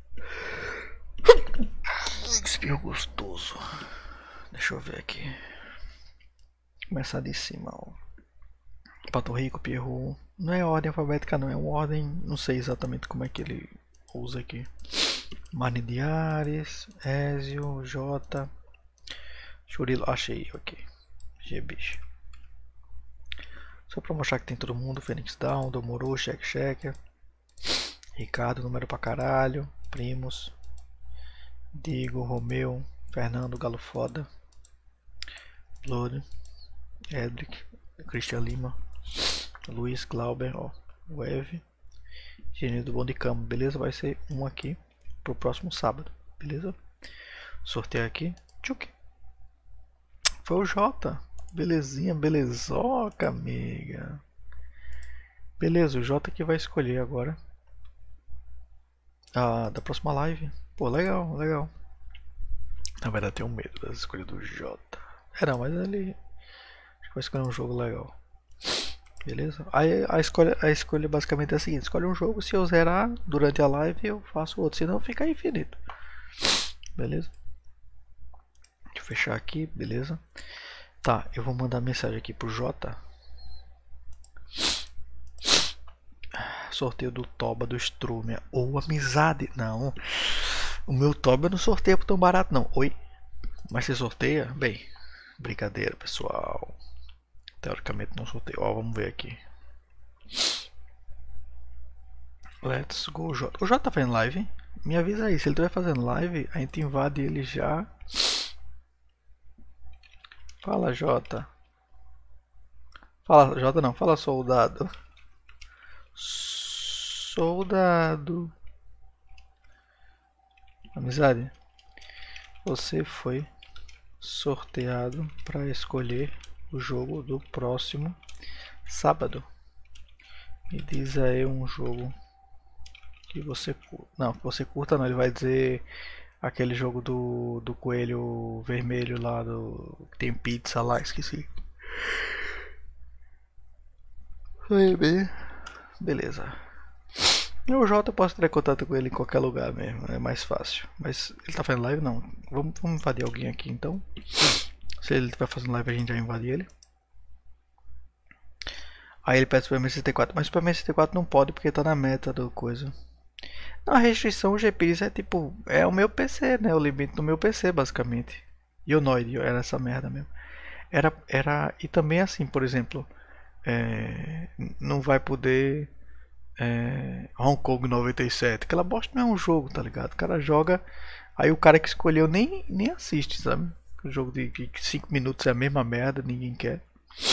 Espirro gostoso. Deixa eu ver aqui. Começar de cima, ó. Pato Rico, Pierrot. Não é ordem alfabética, não. É uma ordem. Não sei exatamente como é que ele usa aqui. Mani de Ares, Ezio, J, Churilo, achei, ok. G-Bicho. Só pra mostrar que tem todo mundo, Fênix Down, Domoro, Cheque, Ricardo, número pra caralho, Primos, Digo, Romeu, Fernando, Galo Foda, Blood, Edric, Cristian Lima, Luiz, Glauber, ó, Weve, Gênio do Bom de Cama, beleza? Vai ser um aqui pro próximo sábado, beleza? Sorteio aqui, tchuk. Foi o Jota, belezinha, belezoca, amiga. Beleza, o Jota que vai escolher agora da próxima live. Pô, legal, legal. Na verdade, tenho medo das escolhas do Jota. Não, mas ele acho que vai escolher um jogo legal. Beleza? Aí a escolha basicamente é a seguinte: escolhe um jogo, se eu zerar durante a live eu faço outro, senão fica infinito. Beleza? Deixa eu fechar aqui, beleza? Tá, eu vou mandar mensagem aqui pro Jota. Sorteio do Toba do Strumia ou amizade. Não, o meu Toba eu não sorteio por tão barato não. Oi? Mas você sorteia? Bem, brincadeira pessoal. Teoricamente não sorteio. Ó, vamos ver aqui. Let's go, Jota. O Jota tá fazendo live? Me avisa aí, se ele estiver fazendo live, a gente invade ele já. Fala, Jota. Fala, Jota não, fala, soldado. Soldado. Amizade. Você foi sorteado para escolher o jogo do próximo sábado. Me diz aí um jogo que você curta. Não, que você curta não, ele vai dizer aquele jogo do coelho vermelho lá, que tem pizza lá, esqueci. Beleza. O Jota eu posso ter contato com ele em qualquer lugar mesmo, é mais fácil. Mas ele tá fazendo live não. Vamos invadir alguém aqui então. Se ele estiver fazendo live a gente já invade ele. Aí ele pede Super M64, mas Super M64 não pode porque tá na meta do coisa. Não, a restrição GPIS é tipo, é o meu PC, né? O limite do meu PC basicamente. E o Noid, era essa merda mesmo. E também assim, por exemplo, não vai poder Hong Kong 97. Aquela bosta não é um jogo, tá ligado? O cara joga, aí o cara que escolheu nem assiste, sabe? O jogo de 5 minutos é a mesma merda, ninguém quer.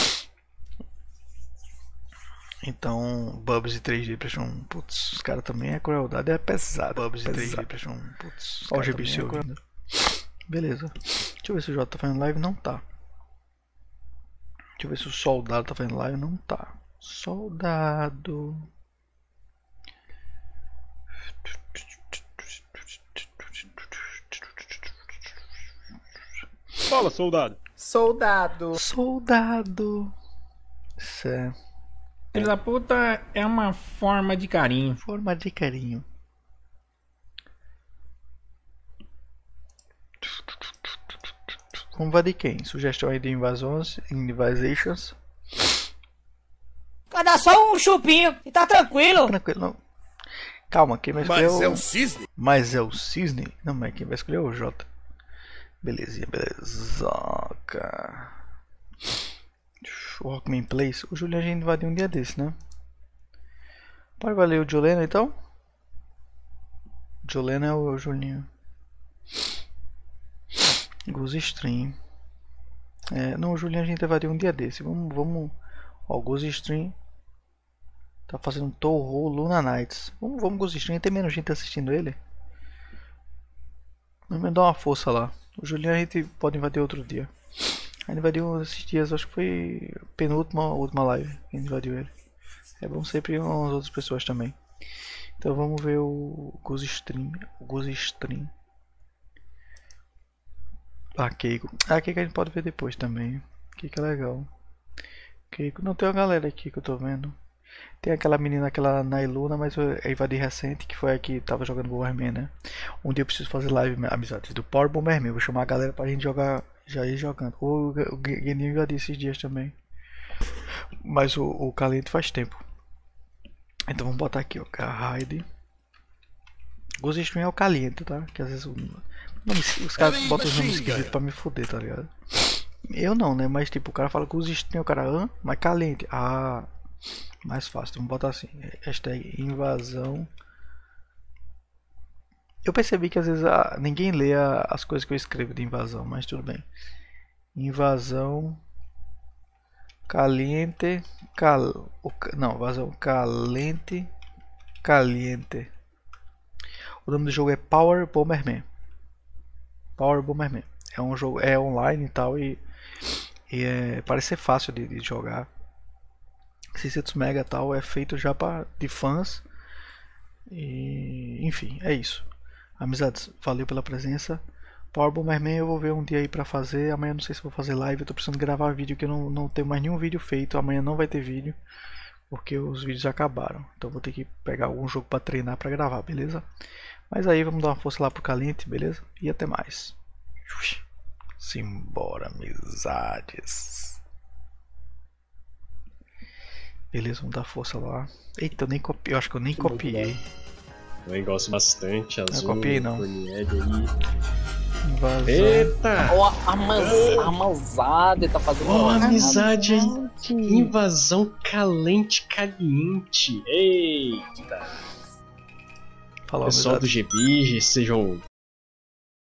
Então, Bubsy 3D PlayStation, putz, os caras também a crueldade é pesada. Bubsy 3D PlayStation, putz, olha o GBC. Beleza. Deixa eu ver se o Jota tá fazendo live, não tá. Deixa eu ver se o soldado tá fazendo live, não tá. Soldado. Fala, soldado. Soldado. Certo. Filho da puta é uma forma de carinho. Forma de carinho. Vamos invadir quem? Sugestão aí de invasions. Vai dar só um chupinho e tá tranquilo. Tranquilo, não. Calma, quem vai escolher Mas é o Cisne? Mas é o Cisne? Não, mas quem vai escolher é o Jota. Belezinha, belezoca. O Rockman Place. O Juliano a gente invadiu um dia desse, né? Pode valer o Jolena então? Jolena é o Julinho. Goose Stream. Não, o Juliano a gente invadiu um dia desse. Vamos. Ó, o Goose Stream tá fazendo um Toho Luna Nights. Vamos Goose Stream. Tem menos gente assistindo ele. Vamos dar uma força lá. O Juliano a gente pode invadir outro dia. A gente invadiu esses dias, acho que foi a última live que a gente invadiu ele. É bom sempre umas outras pessoas também. Então vamos ver o Goose Stream. O Goose Stream. Keiko. Keiko a gente pode ver depois também. Keiko é legal. Keiko. Não, tem uma galera aqui que eu tô vendo. Tem aquela menina, aquela Nailuna, mas eu invadi recente, que foi a que tava jogando Bomberman, né? Um dia eu preciso fazer live, amizades, do Power Bomberman. Vou chamar a galera pra gente jogar, já ir jogando. O Geninho invadi esses dias também. Mas o Calento faz tempo. Então vamos botar aqui, ó. Raid. Ghost Stream é o caliente, tá? Que às vezes os caras botam os nomes esquisitos pra me foder, tá ligado? Eu não, né? Mas tipo, o cara fala Ghost Stream, o cara, mas caliente. Ah, mais fácil, vamos botar assim. Hashtag invasão. Eu percebi que às vezes ninguém lê as coisas que eu escrevo de invasão, mas tudo bem. Invasão caliente, não, invasão caliente. O nome do jogo é Power Bomberman. Power Bomberman. É um jogo, é online e tal e parece ser fácil de jogar. 600 MB e tal, é feito já de fãs. E enfim, é isso. Amizades, valeu pela presença. Power Bomberman eu vou ver um dia aí pra fazer. Amanhã não sei se vou fazer live. Eu tô precisando gravar vídeo, que eu não tenho mais nenhum vídeo feito. Amanhã não vai ter vídeo, porque os vídeos já acabaram. Então vou ter que pegar algum jogo pra treinar, pra gravar, beleza? Mas aí vamos dar uma força lá pro Caliente, beleza? E até mais. Simbora, amizades. Beleza, vamos dar força lá. Eita, eu nem copiei. Eu acho que eu nem copiei. Eu gosto bastante. Azul, não copiei não. Invasão. Eita! Ó, a Amazade tá fazendo uma amizade aí. Invasão caliente. Eita! Falou, pessoal amizade. do GB, sejam